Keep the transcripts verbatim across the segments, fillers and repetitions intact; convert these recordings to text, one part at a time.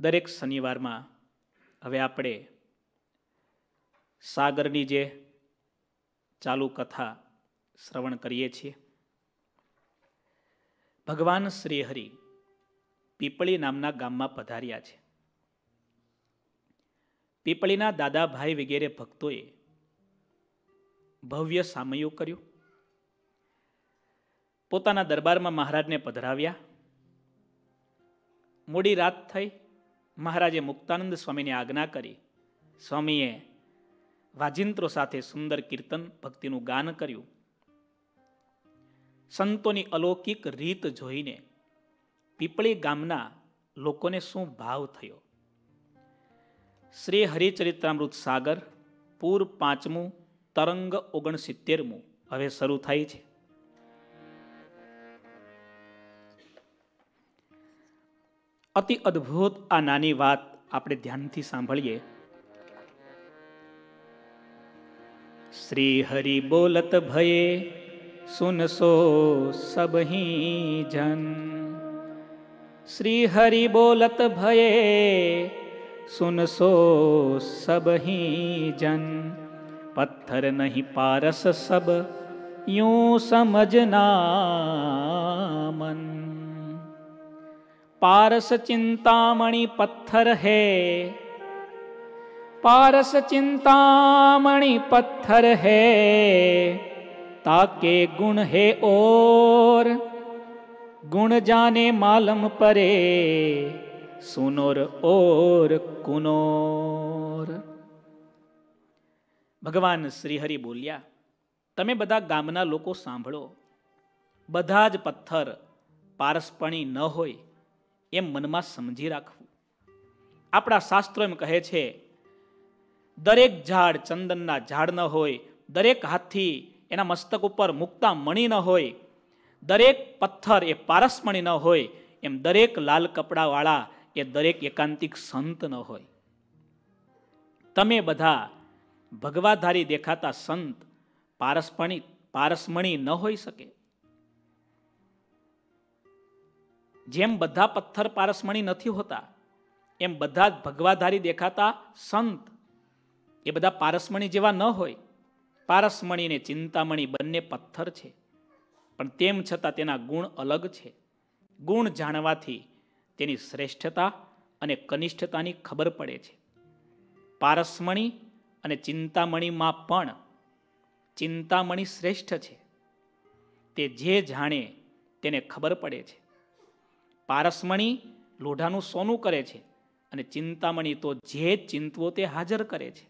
દરેક શનિવારમાં હવે આપણે સાગરની જે ચાલુ કથા શ્રવણ કરીએ છીએ. ભગવાન શ્રી હરિ પીપળી નામના ગામમાં પધાર્યા છે. પીપળીના દાદાભાઈ વગેરે ભક્તોએ ભવ્ય સામયું કર્યું. પોતાના દરબારમાં મહારાજને પધરાવ્યા. મોડી રાત થઈ. મહારાજે મુક્તાનંદ સ્વામીને આજ્ઞા કરી. સ્વામીએ વાજિંત્રો સાથે સુંદર કીર્તન ભક્તિનું ગાન કર્યું. સંતોની અલૌકિક રીત જોઈને પીપળી ગામના લોકોને શું ભાવ થયો. શ્રી હરિચરિત્રામૃત સાગર પૂર પાંચમું તરંગ ઓગણસિત્તેરમું હવે શરૂ થાય છે. અતિ અદ્ભુત આ નાની વાત આપણે ધ્યાનથી સાંભળીએ. શ્રી હરિ બોલત ભયે સુનસો સબહી જન. શ્રી હરિ બોલત ભયે સુનસો સબહી જન. પથ્થર નહીં પારસ સબ यूं समझना मन. पारस चिंतामणि पत्थर है, पारस चिंतामणि पत्थर है, ताके गुण है और गुण जाने मालम परे, सुनोर और कुनोर. ભગવાન શ્રી હરિ બોલ્યા, તમે બધા ગામના લોકો સાંભળો, બધા જ પથ્થર પારસપણી ન હોય એમ મનમાં સમજી રાખવું. આપણા શાસ્ત્રો એમ કહે છે, દરેક ઝાડ ચંદનના ઝાડ ન હોય, દરેક હાથી એના મસ્તક ઉપર મુક્તા મણી ન હોય, દરેક પથ્થર એ પારસમણી ન હોય, એમ દરેક લાલ કપડાવાળા એ દરેક એકાંતિક સંત ન હોય. તમે બધા ભગવાધારી દેખાતા સંત પારસપણી પારસમણી ન હોઈ શકે. જેમ બધા પથ્થર પારસમણી નથી હોતા, એમ બધા જ ભગવાધારી દેખાતા સંત એ બધા પારસમણી જેવા ન હોય. પારસમણી ને ચિંતામણી બંને પથ્થર છે, પણ તેમ છતાં તેના ગુણ અલગ છે. ગુણ જાણવાથી તેની શ્રેષ્ઠતા અને કનિષ્ઠતાની ખબર પડે છે. પારસમણી અને ચિંતામણીમાં પણ ચિંતામણી શ્રેષ્ઠ છે. તે જે જાણે તેને ખબર પડે છે. પારસમણી લોઢાનું સોનું કરે છે, અને ચિંતામણી તો જે ચિંતવો તે હાજર કરે છે.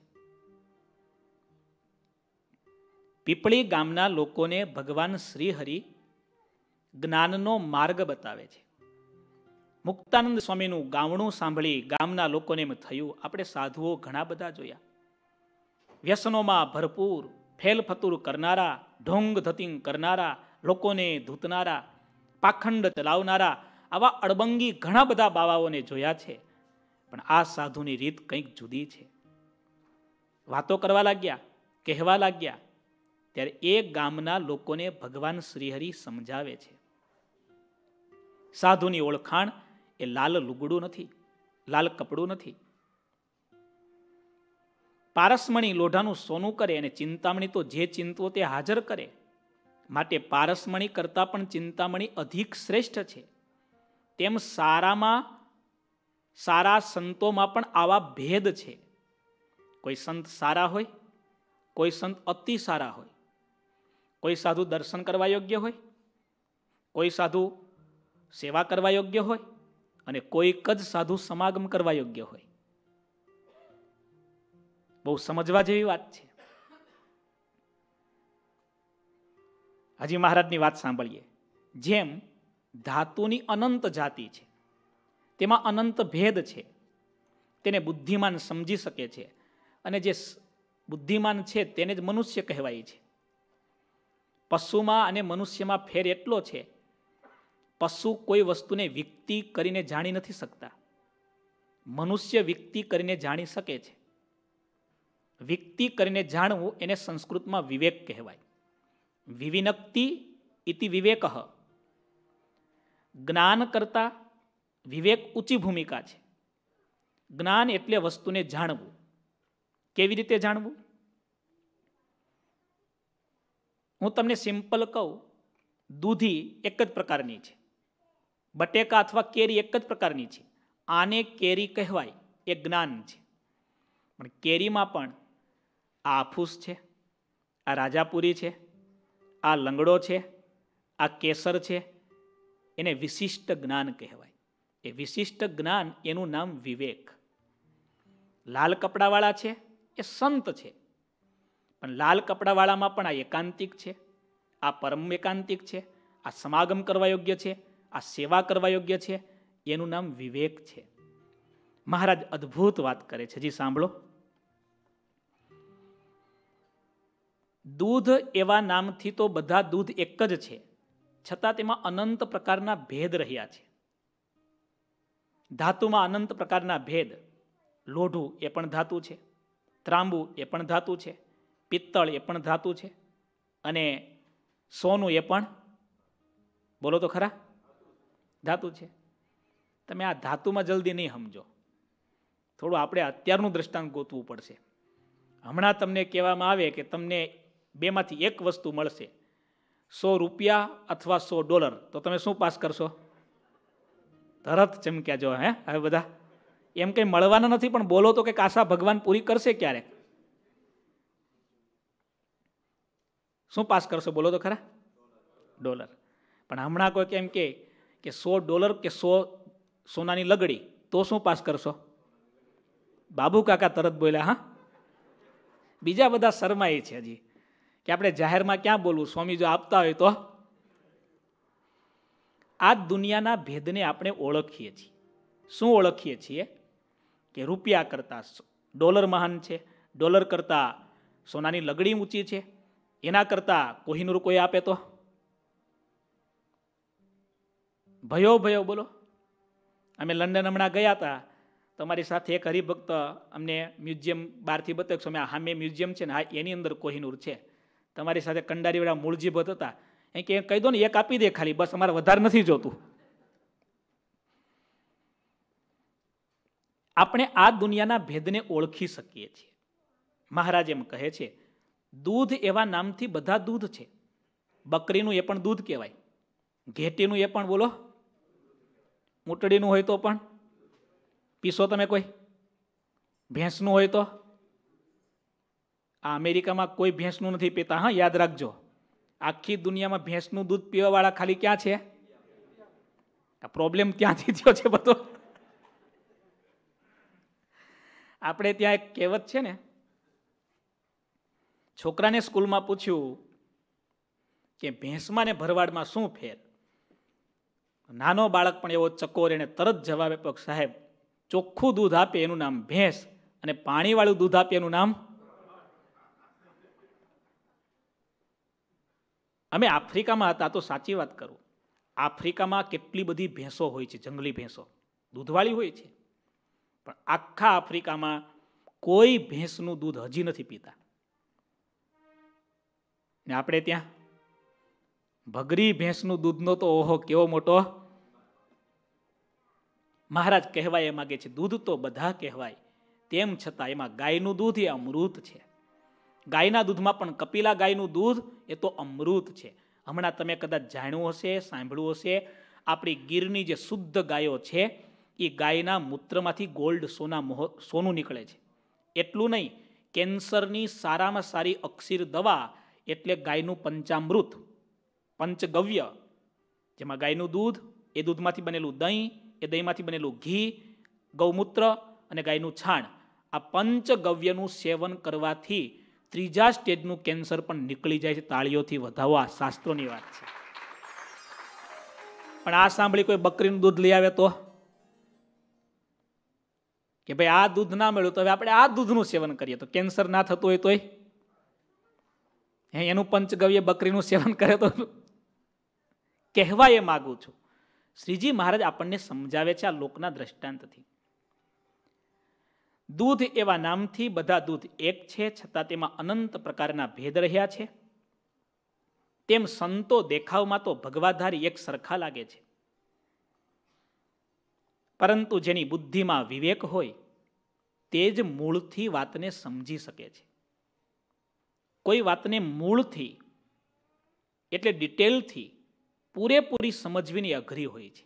પીપળી ગામના લોકોને ભગવાન શ્રી હરિ જ્ઞાનનો માર્ગ બતાવે છે. મુક્તાનંદ સ્વામીનું ગાવણું સાંભળી ગામના લોકોને એમ થયું, આપણે સાધુઓ ઘણા બધા જોયા, વ્યસનોમાં ભરપૂર, ફેલ ફતુર કરનારા, ઢોંગ ધતિંગ કરનારા, લોકોને ધૂતનારા, પાખંડ ચલાવનારા, આવા અડબંગી ઘણા બધા બાવાઓને જોયા છે, પણ આ સાધુની રીત કંઈક જુદી છે. વાતો કરવા લાગ્યા, કહેવા લાગ્યા, ત્યારે એ ગામના લોકોને ભગવાન શ્રીહરિ સમજાવે છે. સાધુની ઓળખાણ એ લાલ લુગડું નથી, લાલ કપડું નથી. પારસમણી લોઢાનું સોનું કરે, અને ચિંતામણી તો જે ચિંતવો તે હાજર કરે. માટે પારસમણી કરતા પણ ચિંતામણી અધિક શ્રેષ્ઠ છે. તેમ સારામાં સારા સંતોમાં પણ આવા ભેદ છે. કોઈ સંત સારા હોય, કોઈ સંત અતિ સારા હોય, કોઈ સાધુ દર્શન કરવા યોગ્ય હોય, કોઈ સાધુ સેવા કરવા યોગ્ય હોય, અને કોઈક જ સાધુ સમાગમ કરવા યોગ્ય હોય. બહુ સમજવા જેવી વાત છે. હજી મહારાજની વાત સાંભળીએ. જેમ ધાતુની અનંત જાતિ છે, તેમાં અનંત ભેદ છે, તેને બુદ્ધિમાન સમજી શકે છે, અને જે બુદ્ધિમાન છે તેને જ મનુષ્ય કહેવાય છે. પશુમાં અને મનુષ્યમાં ફેર એટલો છે, પશુ કોઈ વસ્તુને વિકૃતિ કરીને જાણી નથી શકતા, મનુષ્ય વિકૃતિ કરીને જાણી શકે છે. વિકૃતિ કરીને જાણવું એને સંસ્કૃતમાં વિવેક કહેવાય. વિવિનક્તિ ઇતિ વિવેક. જ્ઞાન કરતા વિવેક ઊંચી ભૂમિકા છે. જ્ઞાન એટલે વસ્તુને જાણવું. કેવી રીતે જાણવું? હું તમને સિમ્પલ કહું, દૂધી એક જ પ્રકારની છે, બટેકા અથવા કેરી એક જ પ્રકારની છે. આને કેરી કહેવાય, એ જ્ઞાન છે. પણ કેરીમાં પણ આ આફૂસ છે, આ રાજાપુરી છે, આ લંગડો છે, આ કેસર છે, એને વિશિષ્ટ જ્ઞાન કહેવાય. એ વિશિષ્ટ જ્ઞાન એનું નામ વિવેક. લાલ કપડાવાળા છે એ સંત છે, પણ લાલ કપડાવાળામાં પણ આ એકાંતિક છે, આ પરમ એકાંતિક છે, આ સમાગમ કરવા યોગ્ય છે, આ સેવા કરવા યોગ્ય છે, એનું નામ વિવેક છે. મહારાજ અદ્ભુત વાત કરે છે, જી સાંભળો. દૂધ એવા નામથી તો બધા દૂધ એક જ છે, છતાં તેમાં અનંત પ્રકારના ભેદ રહ્યા છે. ધાતુમાં અનંત પ્રકારના ભેદ. લોઢું એ પણ ધાતુ છે, ત્રાંબુ એ પણ ધાતુ છે, પિત્તળ એ પણ ધાતુ છે, અને સોનું એ પણ, બોલો તો ખરા, ધાતુ છે. તમે આ ધાતુમાં જલ્દી નહીં સમજો, થોડું આપણે અત્યારનું દ્રષ્ટાંત ગોતવું પડશે. હમણાં તમને કહેવામાં આવે કે તમને બેમાંથી એક વસ્તુ મળશે, સો રૂપિયા અથવા સો ડોલર, તો તમે શું પાસ કરશો? તરત ચમક્યા જો. હે હવે બધા એમ કંઈ મળવાના નથી, પણ બોલો તો કે આશા ભગવાન પૂરી કરશે ક્યારેક. શું પાસ કરશો બોલો તો ખરા? ડોલર. પણ હમણાં કોઈ કેમ કે કે સો ડોલર કે સો સોનાની લગડી, તો શું પાસ કરશો? બાબુ કાકા તરત બોલ્યા. હા, બીજા બધા શરમાય છે હજી કે આપણે જાહેરમાં ક્યાં બોલવું, સ્વામી જો આપતા હોય તો. આ દુનિયાના ભેદને આપણે ઓળખીએ છીએ. શું ઓળખીએ છીએ? કે રૂપિયા કરતાં ડોલર મહાન છે, ડોલર કરતાં સોનાની લગડી ઊંચી છે, એના કરતાં કોહિનૂર કોઈ આપે તો ભયો ભયો બોલો. અમે લંડન હમણાં ગયા હતા, તમારી સાથે એક હરિભક્ત અમને મ્યુઝિયમ બહારથી બતાવ્યું, અમે સામે મ્યુઝિયમ છે ને, હા એની અંદર કોહિનૂર છે. તમારી સાથે કંડારીવાળા મૂળજી ભટ્ટ હતા, એ કે કહી દો ને એક આપી દે ખાલી, બસ અમારે વધારે નથી જોતું. આપણે આ દુનિયાના ભેદને ઓળખી શકીએ છીએ. મહારાજ એમ કહે છે, દૂધ એવા નામથી બધા દૂધ છે. બકરીનું એ પણ દૂધ કહેવાય, ઘેટીનું એ પણ બોલો, ઊંટડીનું હોય તો પણ પીશો તમે કોઈ? ભેંસનું હોય તો? આ અમેરિકામાં કોઈ ભેંસનું નથી પીતા, હા યાદ રાખજો. આખી દુનિયામાં ભેંસનું દૂધ પીવાવાળા ખાલી ક્યાં છે? આ પ્રોબ્લેમ ત્યાંથી થયો છે બધો. આપણે ત્યાં એક કહેવત છે ને, છોકરાને સ્કૂલમાં પૂછ્યું કે ભેંસમાં ને ભરવાડમાં શું ફેર? નાનો બાળક પણ એવો ચકોર, એને તરત જવાબ આપ્યો, સાહેબ ચોખ્ખું દૂધ આપે એનું નામ ભેંસ, અને પાણીવાળું દૂધ આપે એનું નામ. અમે આફ્રિકામાં હતા તો સાચી વાત કરું, આફ્રિકામાં કેટલી બધી ભેંસો હોય છે, જંગલી ભેંસો દૂધવાળી હોય છે, પણ આખા આફ્રિકામાં કોઈ ભેંસનું દૂધ હજી નથી પીતા. ને આપણે ત્યાં ભગરી ભેંસનું દૂધનો તો ઓહો કેવો મોટો. મહારાજ કહેવાય એ માગે છે, દૂધ તો બધા કહેવાય, તેમ છતાં એમાં ગાયનું દૂધ એ અમૃત છે. ગાયના દૂધમાં પણ કપિલા ગાયનું દૂધ એ તો અમૃત છે. હમણાં તમે કદાચ જાણ્યું હશે, સાંભળ્યું હશે, આપણી ગીરની જે શુદ્ધ ગાયો છે એ ગાયના મૂત્રમાંથી ગોલ્ડ સોના સોનું નીકળે છે. એટલું નહીં, કેન્સરની સારામાં સારી અક્ષીર દવા એટલે ગાયનું પંચામૃત, પંચગવ્ય, જેમાં ગાયનું દૂધ, એ દૂધમાંથી બનેલું દહીં, એ દહીંમાંથી બનેલું ઘી, ગૌમૂત્ર અને ગાયનું છાણ, આ પંચગવ્યનું સેવન કરવાથી ત્રીજા સ્ટેજનું કેન્સર પણ નીકળી જાય છે. તાળીઓથી વધાવો, આ શાસ્ત્રોની વાત છે. પણ આ સાંભળી કોઈ બકરીનું દૂધ લઈ આવે તો કે ભાઈ આ દૂધ ના મળ્યું તો હવે આપણે આ દૂધનું સેવન કરીએ તો કેન્સર ના થતું હોય તોય એનું પંચગવ્ય બકરીનું સેવન કરે તો. કહેવા એ માગું છું, શ્રીજી મહારાજ આપણને સમજાવે છે આ લોકના દ્રષ્ટાંતથી. દૂધ એવા નામથી બધા દૂધ એક છે, છતાં તેમાં અનંત પ્રકારના ભેદ રહ્યા છે. તેમ સંતો દેખાવમાં તો ભગવાધારી એક સરખા લાગે છે, પરંતુ જેની બુદ્ધિમાં વિવેક હોય તે જ મૂળથી વાતને સમજી શકે છે. કોઈ વાતને મૂળથી એટલે ડિટેલથી પૂરેપૂરી સમજવીની અઘરી હોય છે.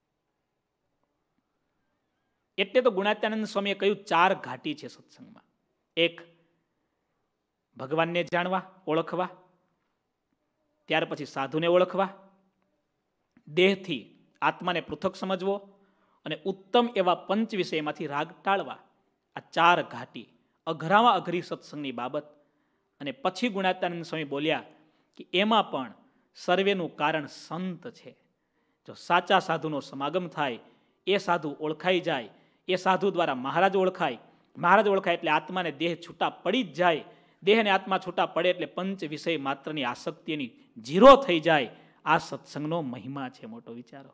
એટલે તો ગુણાત્યાનંદ સ્વામીએ કહ્યું ચાર ઘાટી છે સત્સંગમાં. એક, ભગવાનને જાણવા, ઓળખવા. ત્યાર પછી સાધુને ઓળખવા, દેહથી આત્માને પૃથક સમજવો અને ઉત્તમ એવા પંચ વિષયમાંથી રાગ ટાળવા. આ ચાર ઘાટી, અઘરામાં અઘરી સત્સંગની બાબત. અને પછી ગુણાત્યાનંદ સ્વામી બોલ્યા કે એમાં પણ સર્વેનું કારણ સંત છે. જો સાચા સાધુનો સમાગમ થાય, એ સાધુ ઓળખાઈ જાય, એ સાધુ દ્વારા મહારાજ ઓળખાય, મહારાજ ઓળખાય એટલે આત્માને દેહ છૂટા પડી જ જાય, દેહ અને આત્મા છૂટા પડે એટલે પંચ વિષય માત્રની આસક્તિની જીરો થઈ જાય. આ સત્સંગનો મહિમા છે મોટો. વિચારો,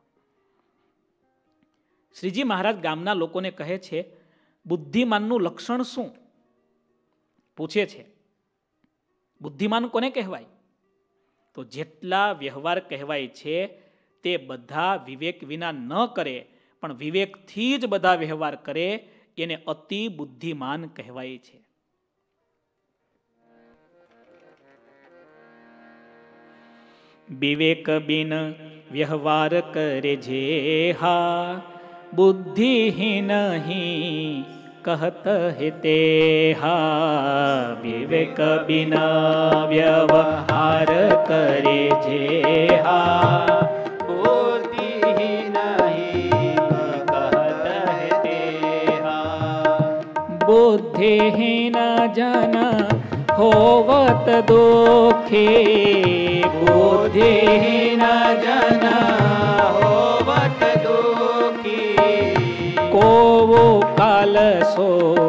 શ્રીજી મહારાજ ગામના લોકોને કહે છે, બુદ્ધિમાનનું લક્ષણ શું? પૂછે છે, બુદ્ધિમાન કોને કહેવાય? તો જેટલા વ્યવહાર કહેવાય છે તે બધા વિવેક વિના ન કરે, પણ વિવેકથી જ બધા વ્યવહાર કરે, એને અતિ બુદ્ધિમાન કહેવાય છે. વિવેક બિન વ્યવહાર કરે જે હા, બુદ્ધિહીન હી કહત હે તે હા. વિવેક બિન વ્યવહાર કરે જે હા, બુદ્ધિહીન હી કહત હે તે હા. બુદ્ધિહીન જન હોવત દુઃખી, બુદ્ધિહીન જન હોવત દુઃખી. કોવો કાલ સો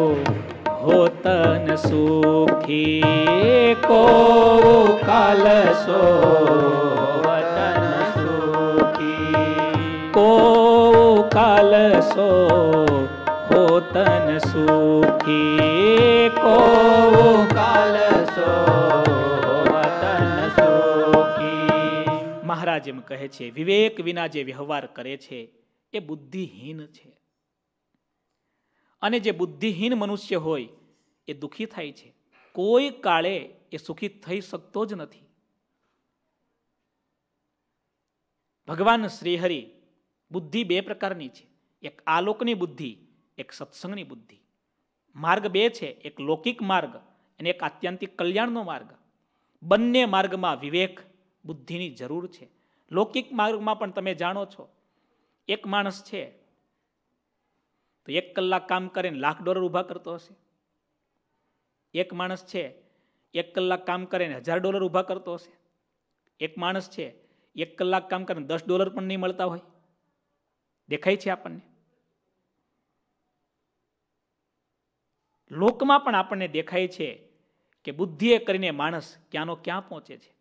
હોતન સુખી, કોવો કાલ સો હોતન સુખી. કોવો કાલ સો હોતન સુખી, કોવો કાલ સો હોતન સુખી. મહારાજ એમ કહે છે, વિવેક વિના જે વ્યવહાર કરે છે એ બુદ્ધિહીન છે. અને જે બુદ્ધિહીન મનુષ્ય હોય એ દુઃખી થાય છે. કોઈ કાળે એ સુખી થઈ શકતો જ નથી. ભગવાન શ્રીહરિ બુદ્ધિ બે પ્રકારની છે, એક આલોકની બુદ્ધિ, એક સત્સંગની બુદ્ધિ. માર્ગ બે છે, એક લૌકિક માર્ગ અને એક આત્યંતિક કલ્યાણનો માર્ગ. બંને માર્ગમાં વિવેક બુદ્ધિની જરૂર છે. લૌકિક માર્ગમાં પણ તમે જાણો છો, એક માણસ છે તો એક કલાક કામ કરીને લાખ ડોલર ઊભા કરતો હશે. એક માણસ છે એક કલાક કામ કરીને હજાર ડોલર ઊભા કરતો હશે. એક માણસ છે એક કલાક કામ કરીને દસ ડોલર પણ નહીં મળતા હોય. દેખાય છે આપણને. લોકમાં પણ આપણને દેખાય છે કે બુદ્ધિએ કરીને માણસ ક્યાંનો ક્યાં પહોંચે છે.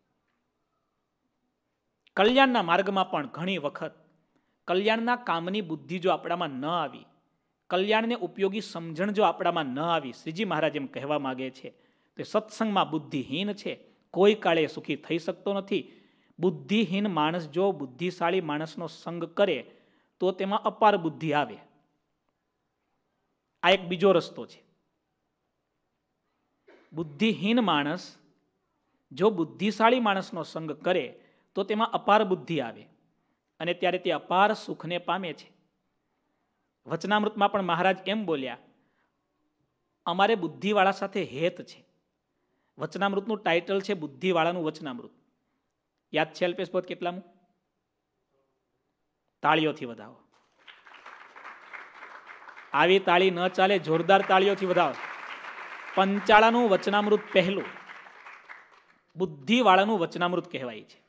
કલ્યાણના માર્ગમાં પણ ઘણી વખત કલ્યાણના કામની બુદ્ધિ જો આપણામાં ન આવી, કલ્યાણને ઉપયોગી સમજણ જો આપણામાં ન આવી, શ્રીજી મહારાજ એમ કહેવા માંગે છે તો સત્સંગમાં બુદ્ધિહીન છે, કોઈ કાળે સુખી થઈ શકતો નથી. બુદ્ધિહીન માણસ જો બુદ્ધિશાળી માણસનો સંગ કરે તો તેમાં અપાર બુદ્ધિ આવે. આ એક બીજો રસ્તો છે. બુદ્ધિહીન માણસ જો બુદ્ધિશાળી માણસનો સંગ કરે તો તેમાં અપાર બુદ્ધિ આવે અને ત્યારે તે અપાર સુખને પામે છે. વચનામૃતમાં પણ મહારાજ એમ બોલ્યા, અમારે બુદ્ધિવાળા સાથે હેત છે. વચનામૃતનું ટાઇટલ છે બુદ્ધિવાળાનું વચનામૃત. યાદ છે અલ્પેશ ભટ્ટ કેટલામું? તાળીઓથી વધાવો. આવી તાળી ન ચાલે, જોરદાર તાળીઓથી વધાવો. પંચાળાનું વચનામૃત પહેલું બુદ્ધિવાળાનું વચનામૃત કહેવાય છે.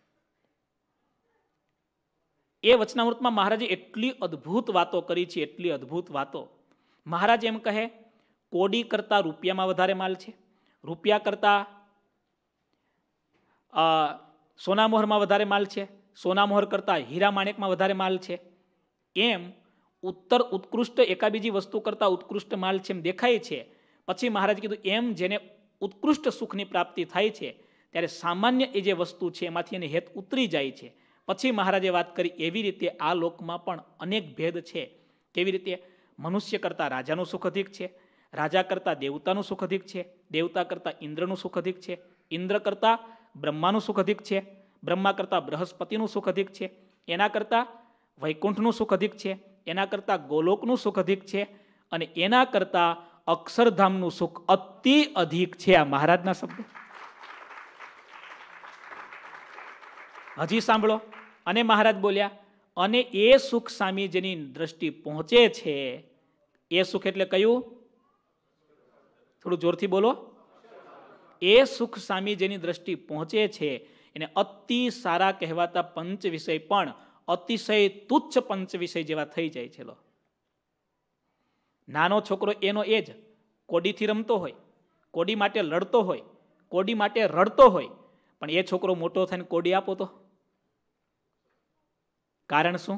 એ વચનામૃતમાં મહારાજે એટલી અદ્ભુત વાતો કરી છે, એટલી અદ્ભુત વાતો. મહારાજ એમ કહે, કોડી કરતા રૂપિયામાં વધારે માલ છે, રૂપિયા કરતા સોનામોહરમાં વધારે માલ છે, સોનામોહર કરતા હીરા માણેકમાં વધારે માલ છે. એમ ઉત્તર ઉત્કૃષ્ટ એકાબીજી વસ્તુ કરતા ઉત્કૃષ્ટ માલ છે એમ દેખાય છે. પછી મહારાજ કીધું એમ જેને ઉત્કૃષ્ટ સુખની પ્રાપ્તિ થાય છે ત્યારે સામાન્ય એ જે વસ્તુ છે એમાંથી એને હેત ઉતરી જાય છે. પછી મહારાજે વાત કરી એવી રીતે આ લોકમાં પણ અનેક ભેદ છે. કેવી રીતે? મનુષ્ય કરતાં રાજાનું સુખ અધિક છે, રાજા કરતાં દેવતાનું સુખ અધિક છે, દેવતા કરતાં ઇન્દ્રનું સુખ અધિક છે, ઇન્દ્ર કરતાં બ્રહ્માનું સુખ અધિક છે, બ્રહ્મા કરતાં બૃહસ્પતિનું સુખ અધિક છે, એના કરતાં વૈકુંઠનું સુખ અધિક છે, એના કરતાં ગોલોકનું સુખ અધિક છે, અને એના કરતાં અક્ષરધામનું સુખ અતિ અધિક છે. આ મહારાજના શબ્દો. હજી સાંભળો. અને મહારાજ બોલ્યા, અને એ સુખ સામી જેની દ્રષ્ટિ પહોંચે છે, એ સુખ એટલે કયું? થોડું જોરથી બોલો. એ સુખ સામી જેની દ્રષ્ટિ પહોંચે છે એને અતિ સારા કહેવાતા પંચ વિષય પણ અતિશય તુચ્છ પંચ વિષય જેવા થઈ જાય છે. લો, નાનો છોકરો એનો એ જ કોડીથી રમતો હોય, કોડી માટે લડતો હોય, કોડી માટે રડતો હોય, પણ એ છોકરો મોટો થઈને કોડી આપો તો કારણ શું?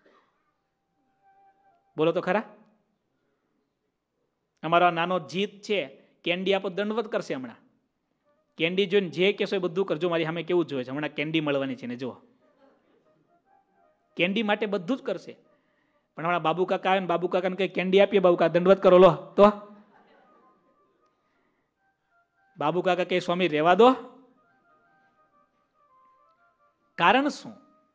બોલો તો ખરા. અમારો નાનો જીત છે, કેન્ડી આપો દંડવત કરશે. હમણાં કેન્ડી જોઈને જે કહેશો એ બધું કરજો. મારી સામે કેવું જોઈએ છે, હમણાં કેન્ડી મળવાની છે ને, જો કેન્ડી માટે બધું જ કરશે. પણ હમણાં બાબુ કાકા આવે ને બાબુ કાકાને કઈ કેન્ડી આપીએ, બાબુ કાકા દંડવત કરો લો, તો બાબુ કાકા કઈ સ્વામી રહેવા દો. કારણ શું?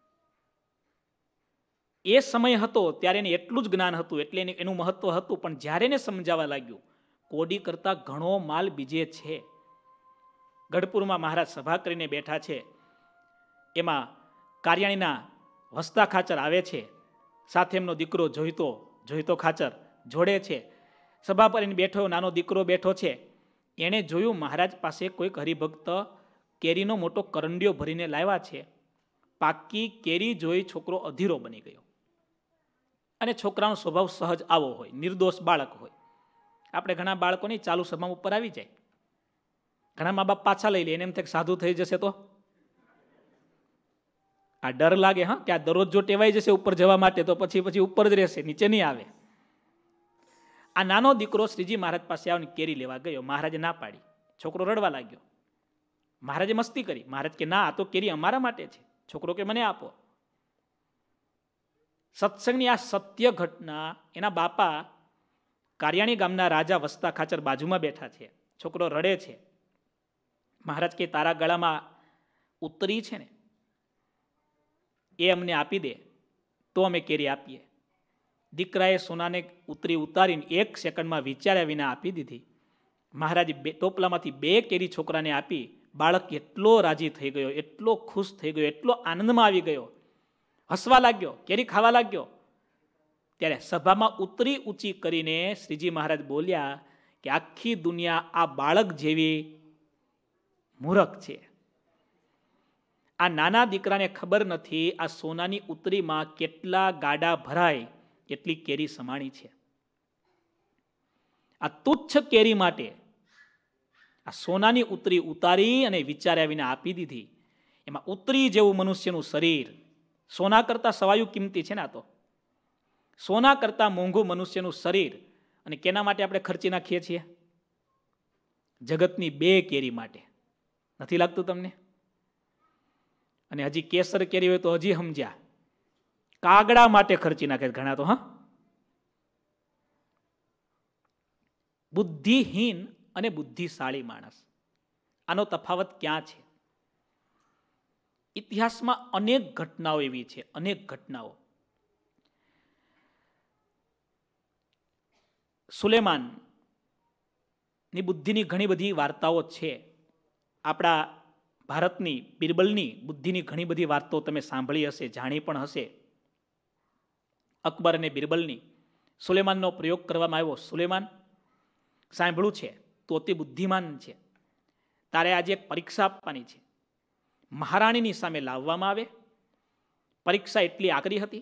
એ સમય હતો ત્યારે એને એટલું જ જ્ઞાન હતું, એટલે એનું મહત્વ હતું. પણ જ્યારે એને સમજાવવા લાગ્યું કોડી કરતા ઘણો માલ બીજે છે. ગઢપુરમાં મહારાજ સભા કરીને બેઠા છે, એમાં કારિયાણીના વસ્તા ખાચર આવે છે, સાથે એમનો દીકરો જોઈતો જોઈતો ખાચર જોડે છે. સભા પર એને બેઠો નાનો દીકરો બેઠો છે. એણે જોયું મહારાજ પાસે કોઈક હરિભક્ત કેરીનો મોટો કરંડિયો ભરીને લાવ્યા છે. પાકી કેરી જોઈ છોકરો અધીરો બની ગયો. અને છોકરાનો સ્વભાવ સહજ આવો હોય, નિર્દોષ બાળક હોય. આપણે ઘણા બાળકોની ચાલુ સભા ઉપર આવી જાય, ઘણા મા બાપ પાછા લઈ લે, એને એમ થાય સાધુ થઈ જશે તો આ ડર લાગે. હા, કે આ દરરોજ જો ટેવાઈ જશે ઉપર જવા માટે તો પછી પછી ઉપર જ રહેશે, નીચે નહીં આવે. આ નાનો દીકરો શ્રીજી મહારાજ પાસે આવીને કેરી લેવા ગયો. મહારાજે ના પાડી. છોકરો રડવા લાગ્યો. મહારાજે મસ્તી કરી. મહારાજ કે ના, આ તો કેરી અમારા માટે છે. છોકરો કે મને આપો. સત્સંગની આ સત્ય ઘટના એના બાપા કારિયાણી ગામના રાજા વસ્તા ખાચર બાજુમાં બેઠા છે. છોકરો રડે છે. મહારાજ કે તારા ગળામાં ઉતરી છે ને, એ અમને આપી દે તો અમે કેરી આપીએ. દીકરાએ સોનાને ઉતરી ઉતારીને એક સેકન્ડમાં વિચાર્યા વિના આપી દીધી. મહારાજે બે ટોપલામાંથી બે કેરી છોકરાને આપી. બાળક એટલો રાજી થઈ ગયો, એટલો ખુશ થઈ ગયો, એટલો આનંદમાં આવી ગયો, હસવા લાગ્યો, કેરી ખાવા લાગ્યો. ત્યારે સભામાં ઉતરી ઊંચી કરીને શ્રીજી મહારાજ બોલ્યા કે આખી દુનિયા આ બાળક જેવી મૂરખ છે. આ નાના દીકરાને ખબર નથી આ સોનાની ઉતરીમાં કેટલા ગાડા ભરાય એટલી કેરી સમાણી છે. આ તુચ્છ કેરી માટે આ સોનાની ઉતરી ઉતારી અને વિચાર્યા વિના આપી દીધી. એમાં ઉતરી જેવું મનુષ્યનું શરીર સોના કરતા સવાયું કિંમતી છે ને. આ તો સોના કરતા મોંઘું મનુષ્યનું શરીર. અને કેના માટે આપણે ખર્ચી નાખીએ છીએ? જગતની બે કેરી માટે. નથી લાગતું તમને? અને હજી કેસર કેરી હોય તો હજી સમજ્યા, કાગડા માટે ખર્ચી નાખે ઘણા તો. હા, બુદ્ધિહીન અને બુદ્ધિશાળી માણસ, આનો તફાવત ક્યાં છે? ઇતિહાસમાં અનેક ઘટનાઓ એવી છે, અનેક ઘટનાઓ. સુલેમાન ની બુદ્ધિની ઘણી બધી વાર્તાઓ છે. આપણા ભારતની બિરબલની બુદ્ધિની ઘણી બધી વાર્તાઓ તમે સાંભળી હશે, જાણી પણ હશે. અકબર અને બિરબલની સુલેમાનનો પ્રયોગ કરવામાં આવ્યો. સુલેમાન, સાંભળ્યું છે તું અતિ બુદ્ધિમાન છે, તારે આજે એક પરીક્ષા આપવાની છે. મહારાણીની સામે લાવવામાં આવે. પરીક્ષા એટલી આકરી હતી.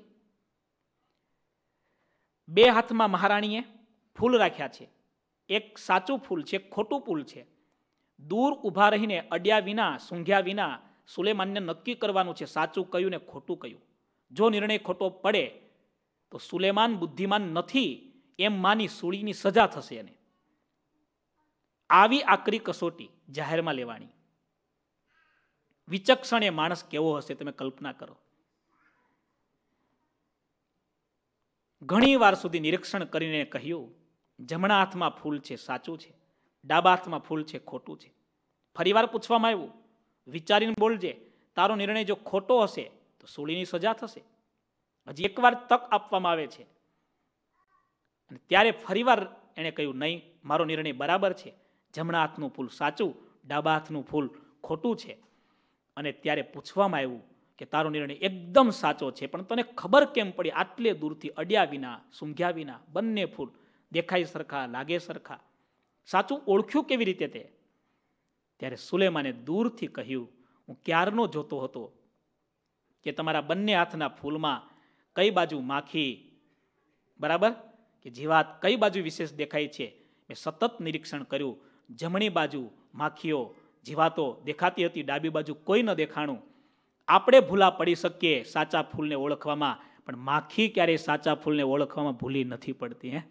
બે હાથમાં મહારાણીએ ફૂલ રાખ્યા છે. એક સાચું ફૂલ છે, એક ખોટું ફૂલ છે. દૂર ઊભા રહીને અડ્યા વિના, સૂંઘ્યા વિના સુલેમાનને નક્કી કરવાનું છે સાચું કયું ને ખોટું કયું. જો નિર્ણય ખોટો પડે તો સુલેમાન બુદ્ધિમાન નથી એમ માની સૂળીની સજા થશે. એને આવી આકરી કસોટી જાહેરમાં લેવાની. વિચક્ષણ એ માણસ કેવો હશે તમે કલ્પના કરો. ઘણી વાર સુધી નિરીક્ષણ કરીને કહ્યું જમણા હાથમાં ફૂલ છે સાચું છે, ડાબા હાથમાં ફૂલ છે ખોટું છે. ફરીવાર પૂછવામાં આવ્યું, વિચારીને બોલજે, તારો નિર્ણય જો ખોટો હશે તો સૂળીની સજા થશે. હજી એકવાર તક આપવામાં આવે છે. અને ત્યારે ફરીવાર એણે કહ્યું, નહીં, મારો નિર્ણય બરાબર છે, જમણા હાથનું ફૂલ સાચું, ડાબા હાથનું ફૂલ ખોટું છે. અને ત્યારે પૂછવામાં આવ્યું કે તારો નિર્ણય એકદમ સાચો છે, પણ તને ખબર કેમ પડી? આટલે દૂરથી અડ્યા વિના, સૂંઘ્યા વિના બંને ફૂલ દેખાય સરખા, લાગે સરખા, સાચું ઓળખ્યું કેવી રીતે તે? ત્યારે સુલેમાને દૂરથી કહ્યું, હું ક્યારનો જોતો હતો કે તમારા બંને હાથના ફૂલમાં કઈ બાજુ માખી, બરાબર, કે જીવાત કઈ બાજુ વિશેષ દેખાય છે. મેં સતત નિરીક્ષણ કર્યું. જમણી બાજુ માખીઓ, જીવાતો દેખાતી હતી, ડાબી બાજુ કોઈ ન દેખાણું. આપણે ભૂલા પડી શકીએ સાચા ફૂલને ઓળખવામાં, પણ માખી ક્યારેય સાચા ફૂલને ઓળખવામાં ભૂલી નથી પડતી. હે,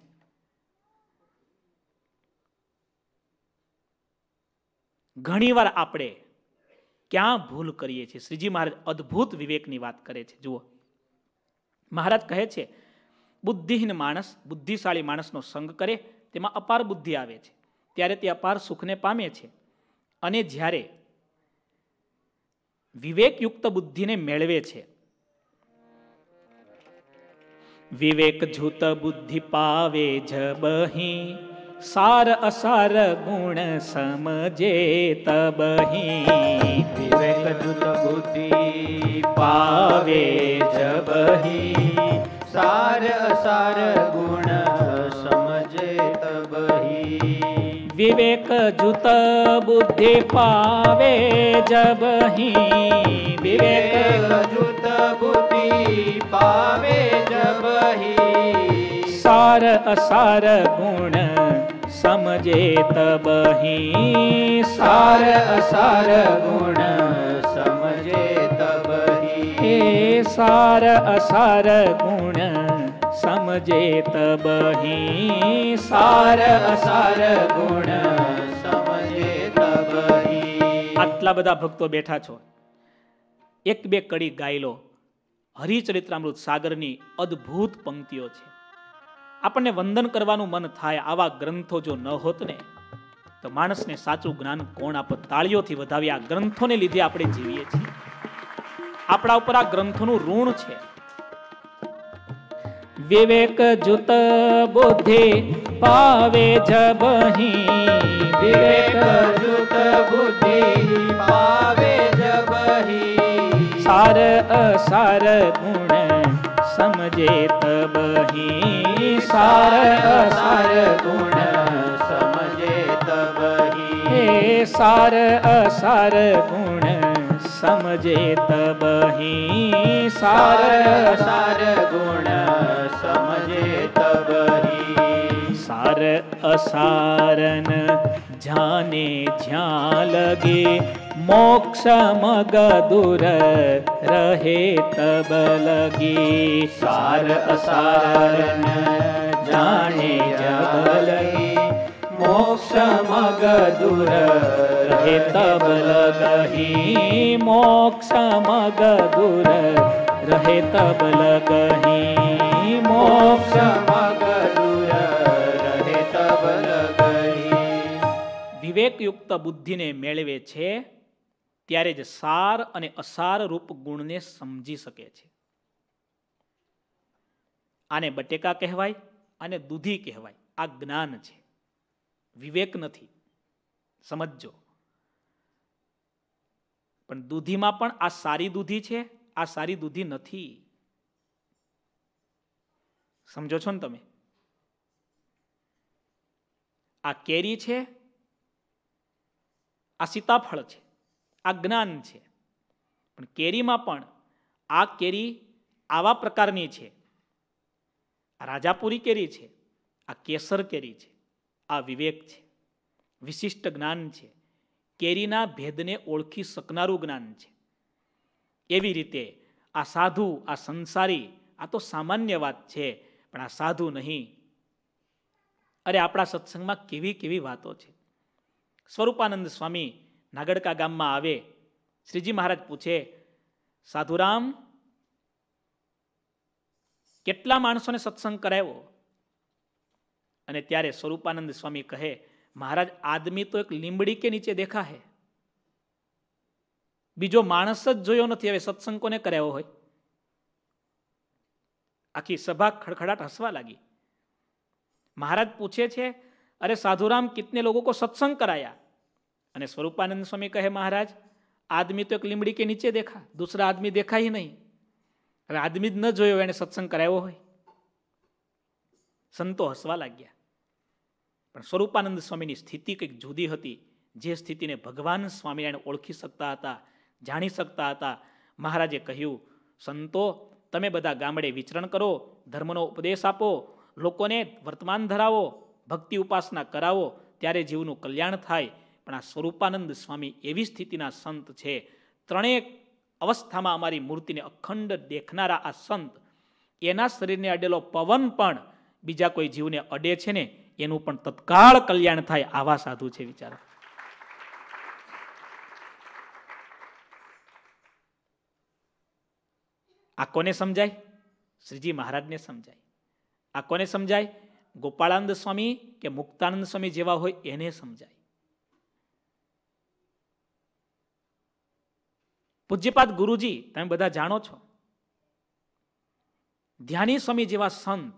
ઘણીવાર આપણે ક્યાં ભૂલ કરીએ છીએ? શ્રીજી મહારાજ અદ્ભુત વિવેકની વાત કરે છે. જુઓ, મહારાજ કહે છે, બુદ્ધિહીન માણસ બુદ્ધિશાળી માણસનો સંગ કરે તેમાં અપાર બુદ્ધિ આવે છે, ત્યારે તે અપાર સુખને પામે છે. અને જ્યારે વિવેકયુક્ત બુદ્ધિને મેળવે છે, વિવેક જૂત બુદ્ધિ પાવે જબહી, સાર અસાર ગુણ સમજે તબહી. વિવેક જૂત બુદ્ધિ પાવે જબહી, સાર અસાર ગુણ સમજે તબહી. વિવેક જૂત બુદ્ધિ પાવે જબહી, વિવેક જૂત બુદ્ધિ પાવે જબહી, સાર અસાર ગુણ સમજે તબહી. સાર અસાર ગુણ સમજે તબહી. હે સાર અસાર ગુણ સમજે તબહી. સાર અસાર ગુણ સમજે તબહી. આટલા બધા ભક્તો બેઠા છો, એક બે કડી ગાઈ લો. હરિચરિત્રામૃત સાગરની અદ્ભુત પંક્તિઓ છે. આપણને વંદન કરવાનું મન થાય. આવા ગ્રંથો જો ન હોત ને તો માણસને સાચું જ્ઞાન કોણ આપત? તાળીઓથી વધાવી. આ ગ્રંથોને લીધે આપણે જીવીએ છીએ. આપણા ઉપર આ ગ્રંથોનું ઋણ છે. વિવેક જૂત બુદ્ધિ પાવે જબહી, વિવેક જૂત બુદ્ધિ પાવે જબહી, સાર અસાર ગુણ સમજે તબહી. સાર અસાર ગુણ સમજે તબહી. હે સાર અસાર ગુણ સમજે તબહી. સાર અસાર ગુણ સમજે તબહી. સાર અસારન જાને જ્યાં લગે, મોક્ષ મગ દૂર રહે તબ લગી. સાર અસારન જાણે જબ લગી, મોક્ષ મગ દૂર રહે તબ લગહી. મોક્ષ મગ દૂર રહે તબ લગહી. મોક્ષ મગ દૂર રહે તબ લગહી. વિવેકયુક્ત બુદ્ધિને મેળવે છે ત્યારે જ સાર અને અસાર રૂપ ગુણને સમજી શકે છે. આને બટેકા કહેવાય, આને દૂધી કહેવાય. આ જ્ઞાન છે, વિવેક નથી. સમજજો. પણ દૂધીમાં પણ આ સારી દૂધી છે, આ સારી દૂધી નથી. સમજો છો ને તમે? આ કેરી છે, આ સીતાફળ છે. આ જ્ઞાન છે. પણ કેરીમાં પણ આ કેરી આવા પ્રકારની છે, આ રાજાપુરી કેરી છે, આ કેસર કેરી છે. આ વિવેક છે, વિશિષ્ટ જ્ઞાન છે, કેરીના ભેદને ઓળખી શકનારું જ્ઞાન છે. એવી રીતે આ સાધુ, આ સંસારી, આ તો સામાન્ય વાત છે, પણ આ સાધુ નહીં. અરે આપણા સત્સંગમાં કેવી કેવી વાતો છે. સ્વરૂપાનંદ સ્વામી નાગડકા ગામમાં આવે, શ્રીજી મહારાજ પૂછે, સાધુરામ કેટલા માણસોને સત્સંગ કરાવ્યો? અને ત્યારે સ્વરૂપાનંદ સ્વામી કહે, મહારાજ આદમી તો એક લીંબડી કે નીચે દેખા હે, બીજો માણસ જ જોયો નથી. હવે સત્સંગ કોને કરાયો હોય? આખી સભા ખડખડાટ હસવા લાગી. મહારાજ પૂછે છે, અરે સાધુરામ કિતને લોકો કો સત્સંગ કરાયા? અને સ્વરૂપાનંદ સ્વામી કહે, મહારાજ આદમી તો એક લીમડી કે નીચે દેખા, દૂસરા આદમી દેખા ही નહીં. હવે આદમી જ ન જોયો એને સત્સંગ કરાયો હોય? સંતો હસવા લાગ્યા. પણ સ્વરૂપાનંદ સ્વામીની સ્થિતિ કંઈક જુદી હતી, જે સ્થિતિને ભગવાન સ્વામિનારાયણ ઓળખી શકતા હતા, જાણી શકતા હતા. મહારાજે કહ્યું, સંતો તમે બધા ગામડે વિચરણ કરો, ધર્મનો ઉપદેશ આપો, લોકોને વર્તમાન ધરાવો, ભક્તિ ઉપાસના કરાવો, ત્યારે જીવનું કલ્યાણ થાય. પણ આ સ્વરૂપાનંદ સ્વામી એવી સ્થિતિના સંત છે, ત્રણેક અવસ્થામાં અમારી મૂર્તિને અખંડ દેખનારા આ સંત, એના શરીરને અડેલો પવન પણ બીજા કોઈ જીવને અડે છે ને એનું પણ તત્કાળ કલ્યાણ થાય, આવા સાધુ છે. વિચારો, આ કોને સમજાય? શ્રીજી મહારાજને સમજાય. આ કોને સમજાય? ગોપાળાનંદ સ્વામી કે મુક્તાનંદ સ્વામી જેવા હોય એને સમજાય. પૂજ્યપાદ ગુરુજી તમે બધા જાણો છો, ધ્યાની સ્વામી જેવા સંત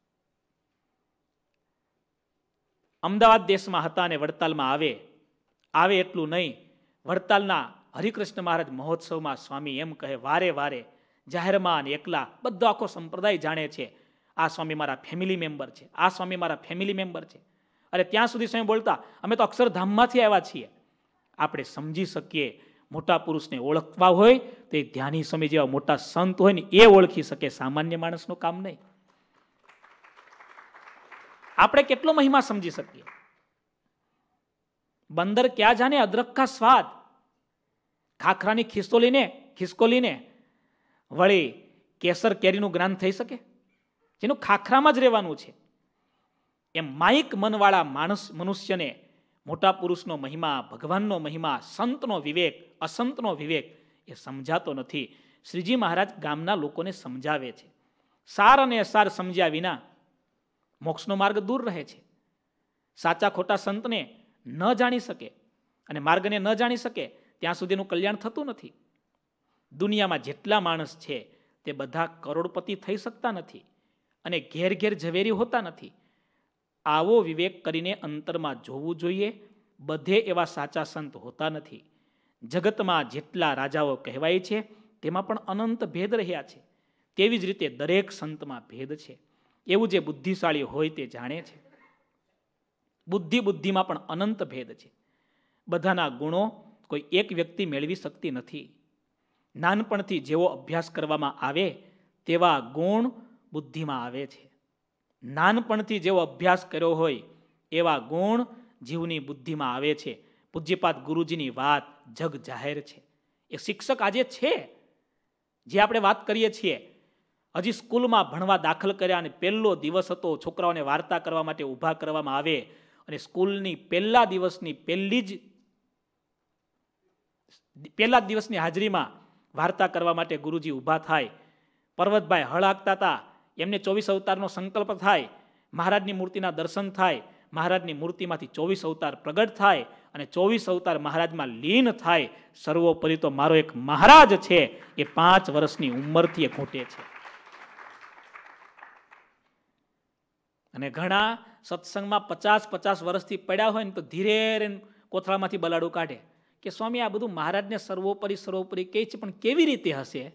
અમદાવાદ દેશમાં હતા અને વડતાલમાં આવે આવે એટલું નહીં, વડતાલના હરિકૃષ્ણ મહારાજ મહોત્સવમાં સ્વામી એમ કહે, વારે વારે જાહેરમાં અને એકલા બધો આખો સંપ્રદાય જાણે છે, આ સ્વામી મારા ફેમિલી મેમ્બર છે, આ સ્વામી મારા ફેમિલી મેમ્બર છે. અરે ત્યાં સુધી સ્વામી બોલતા, અમે તો અક્ષરધામમાંથી આવ્યા છીએ. આપણે સમજી શકીએ, મોટા પુરુષને ઓળખવા હોય તો એ ધ્યાની સ્વામી જેવા મોટા સંત હોય ને એ ઓળખી શકે, સામાન્ય માણસનું કામ નહીં. આપણે કેટલો મહિમા સમજી શકીએ. બંદર ક્યાં જાને અદરક કા સ્વાદ, ખાખરાની ખિસ્કોલીને ખિસકોલીને વળી કેસર કેરીનું જ્ઞાન થઈ શકે? જેનું ખાખરામાં જ રહેવાનું છે. એમ માઇક મનવાળા માણસ મનુષ્યને મોટા પુરુષનો મહિમા, ભગવાનનો મહિમા, સંતનો વિવેક, અસંતનો વિવેક એ સમજાતો નથી. શ્રીજી મહારાજ ગામના લોકોને સમજાવે છે. સાર અને અસાર સમજ્યા વિના મોક્ષનો માર્ગ દૂર રહે છે. સાચા ખોટા સંતને ન જાણી શકે અને માર્ગને ન જાણી શકે ત્યાં સુધીનું કલ્યાણ થતું નથી. દુનિયામાં જેટલા માણસ છે તે બધા કરોડપતિ થઈ શકતા નથી અને ઘેર ઘેર ઝવેરી હોતા નથી. આવો વિવેક કરીને અંતરમાં જોવું જોઈએ. બધે એવા સાચા સંત હોતા નથી. જગતમાં જેટલા રાજાઓ કહેવાય છે તેમાં પણ અનંત ભેદ રહ્યા છે. તેવી જ રીતે દરેક સંતમાં ભેદ છે. એવું જે બુદ્ધિશાળી હોય તે જાણે છે. બુદ્ધિ બુદ્ધિમાં પણ અનંત ભેદ છે. બધાના ગુણો કોઈ એક વ્યક્તિ મેળવી શકતી નથી. નાનપણથી જેવો અભ્યાસ કરવામાં આવે તેવા ગુણ બુદ્ધિમાં આવે છે. નાનપણથી જેવો અભ્યાસ કર્યો હોય એવા ગુણ જીવની બુદ્ધિમાં આવે છે. પૂજ્યપાદ ગુરુજીની વાત જગ જાહેર છે. એ શિક્ષક આજે છે જે આપણે વાત કરીએ છીએ, હજી સ્કૂલમાં ભણવા દાખલ કર્યા અને પહેલો દિવસ હતો, છોકરાઓને વાર્તા કરવા માટે ઊભા કરવામાં આવે અને સ્કૂલની પહેલા દિવસની પહેલી જ પહેલા જ દિવસની હાજરીમાં વાર્તા કરવા માટે ગુરુજી ઊભા થાય. પર્વતભાઈ હળ હાંકતા હતા, એમને ચોવીસ અવતારનો સંકલ્પ થાય. મહારાજની મૂર્તિના દર્શન થાય, મહારાજની મૂર્તિમાંથી ચોવીસ અવતાર પ્રગટ થાય અને ચોવીસ અવતાર મહારાજમાં લીન થાય. સર્વોપરી તો મારો એક મહારાજ છે, એ પાંચ વર્ષની ઉંમરથી એ ઘૂંટે છે. અને ઘણા સત્સંગમાં પચાસ પચાસ વર્ષથી પડ્યા હોય ને તો ધીરે કોથળામાંથી બલાડું કાઢે કે સ્વામી આ બધું મહારાજને સર્વોપરી સર્વોપરી કહે છે, પણ કેવી રીતે હશે?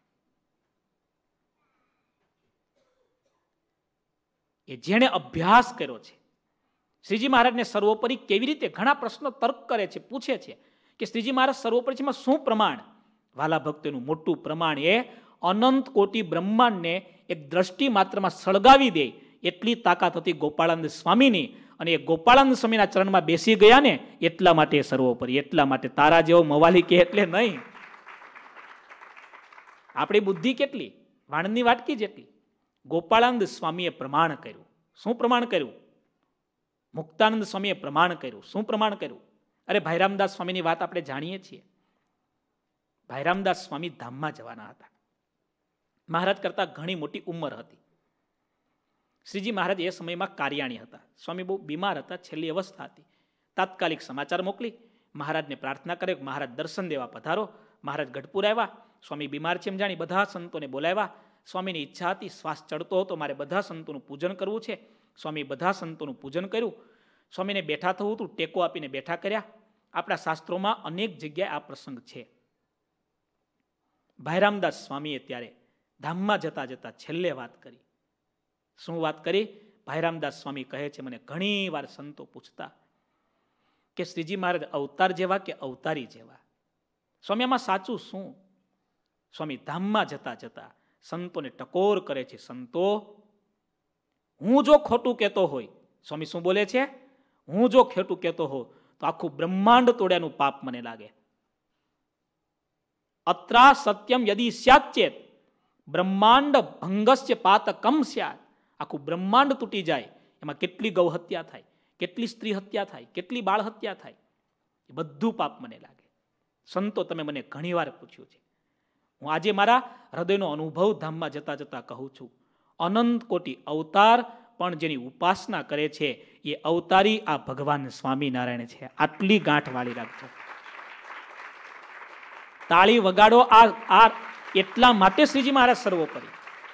એ જેણે અભ્યાસ કર્યો છે, શ્રીજી મહારાજને સર્વોપરી કેવી રીતે, ઘણા પ્રશ્નો તર્ક કરે છે, પૂછે છે કે શ્રીજી મહારાજ સર્વોપરી છે, શું પ્રમાણ? વાલા ભક્તોનું મોટું પ્રમાણ એ અનંત કોટી બ્રહ્માંડને એક દ્રષ્ટિ માત્રમાં સળગાવી દે એટલી તાકાત હતી ગોપાળાનંદ સ્વામીની. અને એ ગોપાળાનંદ સ્વામીના ચરણમાં બેસી ગયા ને એટલા માટે સર્વોપરી, એટલા માટે. તારા જેવો મવાલી કે એટલે નહીં. આપણી બુદ્ધિ કેટલી, વાણની વાટકી જેટલી. ગોપાળાનંદ સ્વામીએ પ્રમાણ કર્યું. શું પ્રમાણ કર્યું? મુક્તાનંદ સ્વામીએ પ્રમાણ કર્યું. શું પ્રમાણ કર્યું? અરે ભાઈરામદાસ સ્વામીની વાત આપણે જાણીએ છીએ. ભાઈરામદાસ સ્વામી ધામમાં જવાના હતા. મહારાજ કરતા ઘણી મોટી ઉંમર હતી. શ્રીજી મહારાજ એ સમયમાં કાર્યાણી હતા. સ્વામી બહુ બીમાર હતા, છેલ્લી અવસ્થા હતી. તાત્કાલિક સમાચાર મોકલી મહારાજને પ્રાર્થના કરે, મહારાજ દર્શન દેવા પધારો. મહારાજ ગઢપુર આવ્યા. સ્વામી બીમાર છે એમ જાણી બધા સંતોને બોલાવ્યા. સ્વામીની ઈચ્છા હતી, શ્વાસ ચડતો હતો, મારે બધા સંતોનું પૂજન કરવું છે. સ્વામી બધા સંતોનું પૂજન કર્યું. સ્વામીને બેઠા થવું હતું, ટેકો આપીને બેઠા કર્યા. આપણા શાસ્ત્રોમાં અનેક જગ્યાએ આ પ્રસંગ છે. ભાઈરામદાસ સ્વામીએ ત્યારે ધામમાં જતા જતા છેલ્લે વાત કરી. શું વાત કરી? ભાઈરામદાસ સ્વામી કહે છે, મને ઘણી વાર સંતો પૂછતા કે શ્રીજી મહારાજ અવતાર જેવા કે અવતારી જેવા? સ્વામી આમાં સાચું શું? સ્વામી ધામમાં જતા જતા સંતોને ટકોર કરે છે, સંતો હું જો ખોટું કહેતો હોય, સ્વામી શું બોલે છે? હું જો ખોટું કહેતો હો તો આખું બ્રહ્માંડ તોડ્યાનું પાપ મને લાગે. અત્રા સત્યમ યદિ સ્યાચેત બ્રહ્માંડ ભંગસ્ય પાતકમ સ્યાત. આખું બ્રહ્માંડ તૂટી જાય, એમાં કેટલી ગૌ હત્યા થાય, કેટલી સ્ત્રી હત્યા થાય, કેટલી બાળ હત્યા થાય, એ બધું પાપ મને લાગે. સંતો તમે મને ઘણી વાર પૂછ્યું છે, હું આજે મારા હૃદયનો અનુભવ ધામમાં જતા જતા કહું છું. અનંત કોટી અવતાર પણ જેની ઉપાસના કરે છે એ અવતારી આ ભગવાન સ્વામિનારાયણ છે. આટલી ગાંઠ વાળી રાખજો. તાળી વગાડો. આ આ એટલા માટે શ્રીજી મહારાજ સર્વોપરી.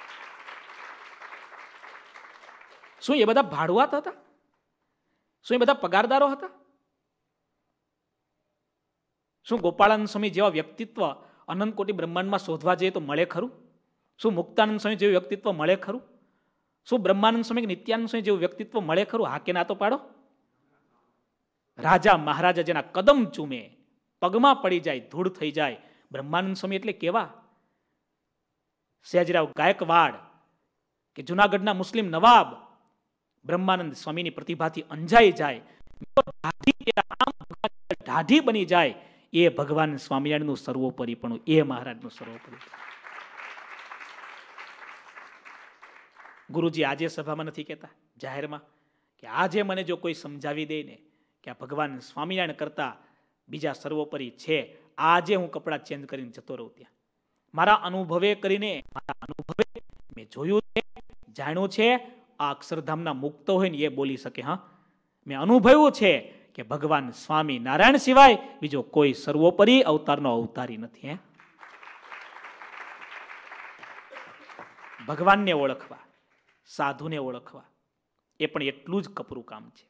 શું એ બધા ભાડુઆત હતા? શું એ બધા પગારદારો હતા? શું ગોપાળાનંદ સ્વામી જેવા વ્યક્તિત્વ અનંત કોટી બ્રહ્માંડમાં શોધવા જઈએ તો મળે ખરું? શું મુક્તાનંદ સ્વામી જેવું વ્યક્તિત્વ મળે ખરું? શું બ્રહ્માનંદ સ્વામી નિત્યાનંદ સ્વામી જેવું વ્યક્તિત્વ મળે ખરું? હા કે ના તો પાડો. રાજા મહારાજા જેના કદમ ચૂમે, પગમાં પડી જાય, ધૂળ થઈ જાય. બ્રહ્માનંદ સ્વામી એટલે કેવા? સયાજીરાવ ગાયકવાડ કે જુનાગઢના મુસ્લિમ નવાબ બ્રહ્માનંદ સ્વામીની પ્રતિભાથી અંજાઈ જાય, ઢાઢી બની જાય. એ ભગવાન સ્વામિનારાયણનું સર્વોપરીપણું, એ મહારાજનું સર્વોપરી. ગુરુજી આજે સભામાં નથી કહેતા, જાહેરમાં, કે આજે મને જો કોઈ સમજાવી દે ને કે આ ભગવાન સ્વામિનારાયણ કરતા બીજા સર્વોપરી છે, આજે હું કપડાં ચેન્જ કરીને જતો રહું ત્યાં. મારા અનુભવે કરીને, મારા અનુભવે મેં જોયું છે, જાણ્યું છે. આ અક્ષરધામના મુક્ત હોય ને એ બોલી શકે. હા, મેં અનુભવ્યું છે કે ભગવાન સ્વામી નારાયણ સિવાય બીજો કોઈ સર્વોપરી અવતારનો અવતારી નથી. હે, ભગવાનને ઓળખવા, સાધુને ઓળખવા, એ પણ એટલું જ કપરું કામ છે.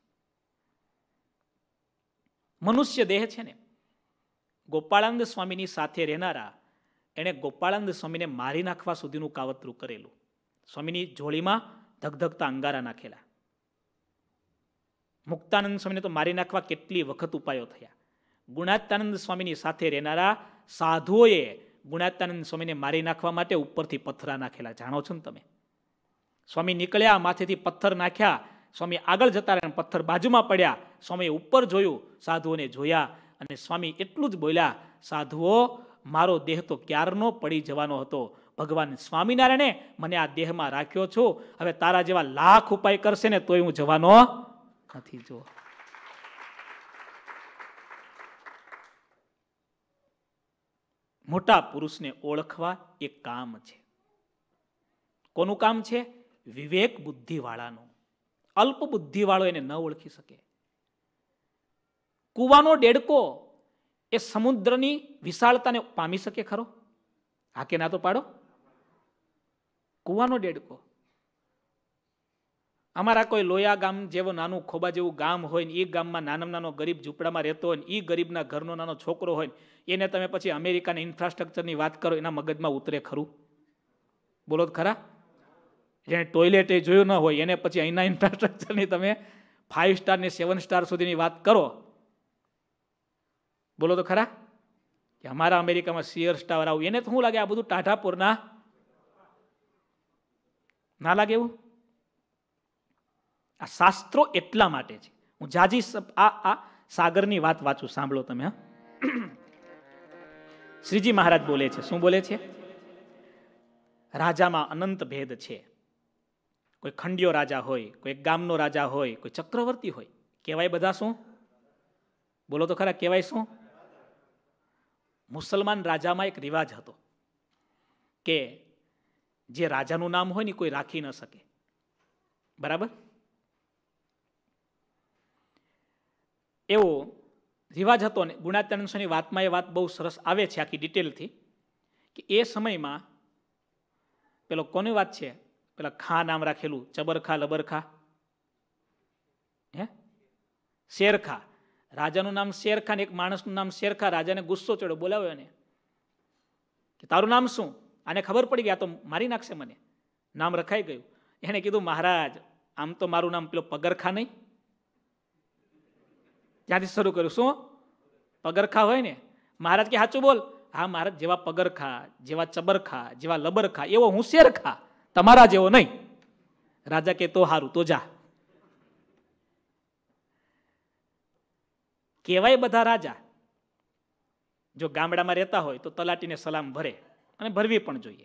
મનુષ્ય દેહ છે ને, ગોપાળાનંદ સ્વામીની સાથે રહેનારા એણે ગોપાળાનંદ સ્વામીને મારી નાખવા સુધીનું કાવતરું કરેલું. સ્વામીની જોડીમાં ધગધગતા અંગારા નાખેલા. મુક્તાનંદ સ્વામીને તો મારી નાખવા કેટલી વખત ઉપાયો થયા. ગુણાત્યાનંદ સ્વામીની સાથે રહેનારા સાધુઓએ ગુણાત્યાનંદ સ્વામીને મારી નાખવા માટે ઉપરથી પથ્થરા નાખેલા. જાણો છો ને તમે? સ્વામી નીકળ્યા, માથેથી પથ્થર નાખ્યા, સ્વામી આગળ જતા રહ્યા, પથ્થર બાજુમાં પડ્યા. સ્વામીએ ઉપર જોયું, સાધુઓને જોયા, અને સ્વામી એટલું જ બોલ્યા, સાધુઓ, મારો દેહ તો ક્યારનો પડી જવાનો હતો. ભગવાન સ્વામિનારાયણે મને આ દેહમાં રાખ્યો છું. હવે તારા જેવા લાખ ઉપાય કરશે ને તોય હું જવાનો નથી. જો મોટા પુરુષને ઓળખવા એક કામ છે. કોનું કામ છે? વિવેક બુદ્ધિ વાળાનું. અલ્પ બુદ્ધિ વાળો એને ન ઓળખી શકે. કૂવાનો ડેડકો એ સમુદ્રની વિશાળતાને પામી શકે ખરો? હા કે ના તો પાડો. કૂવાનો ડેડકો. અમારા કોઈ લોયા ગામ જેવો નાનું ખોબા જેવું ગામ હોય ને એ ગામમાં નાનામાં નાનો ગરીબ ઝૂંપડામાં રહેતો હોય ને એ ગરીબના ઘરનો નાનો છોકરો હોય એને તમે પછી અમેરિકાના ઇન્ફ્રાસ્ટ્રક્ચરની વાત કરો, એના મગજમાં ઉતરે ખરું? બોલો ખરા? જેને ટોયલેટ જોયું ન હોય એને પછી અહીંના ઇન્ફ્રાસ્ટ્રક્ચરની તમે ફાઈવ સ્ટાર ને સેવન સ્ટાર સુધીની વાત કરો, બોલો તો ખરા? કે અમારા અમેરિકામાં સિયર સ્ટાર આવું, એને તો શું લાગે? આ બધું ટાઢાપુરના ના લાગે એવું? આ શાસ્ત્રો એટલા માટે છે. હું જાજી આ આ સાગરની વાત વાંચું, સાંભળો તમે. હા, શ્રીજી મહારાજ બોલે છે. શું બોલે છે? રાજામાં અનંત ભેદ છે. કોઈ ખંડિયો રાજા હોય, કોઈ ગામનો રાજા હોય, કોઈ ચક્રવર્તી હોય, કહેવાય બધા શું? બોલો તો ખરા, કહેવાય શું? મુસલમાન રાજામાં એક રિવાજ હતો કે જે રાજાનું નામ હોય ને કોઈ રાખી ન શકે. બરાબર? એવો રિવાજ હતો ને ગુણાત્યાનંદ સ્વામીની વાતમાં એ વાત બહુ સરસ આવે છે આખી ડિટેલથી કે એ સમયમાં પેલો કોની વાત છે, પેલા ખા નામ રાખેલું, ચબરખા લબરખા, હે શેરખા, રાજાનું નામ શેરખા ને એક માણસનું નામ શેરખા. રાજાને ગુસ્સો ચડ્યો, બોલાવ્યો એને કે તારું નામ શું? આને ખબર પડી ગયા તો મારી નાખશે મને, નામ રખાઈ ગયું. એને કીધું મહારાજ આમ તો મારું નામ પેલો પગરખા નહીં. ત્યાંથી શરૂ કર્યું, શું પગરખા હોય ને? મહારાજ કે સાચું બોલ. હા મહારાજ, જેવા પગરખા, જેવા ચબરખા, જેવા લબરખા એવો હું શેરખા, તમારા જેવો નહીં. રાજા કે તો હારું, તો જા. કેવાય બધા રાજા જો ગામડામાં રહેતા હોય તો તલાટીને સલામ ભરે, અને ભરવી પણ જોઈએ.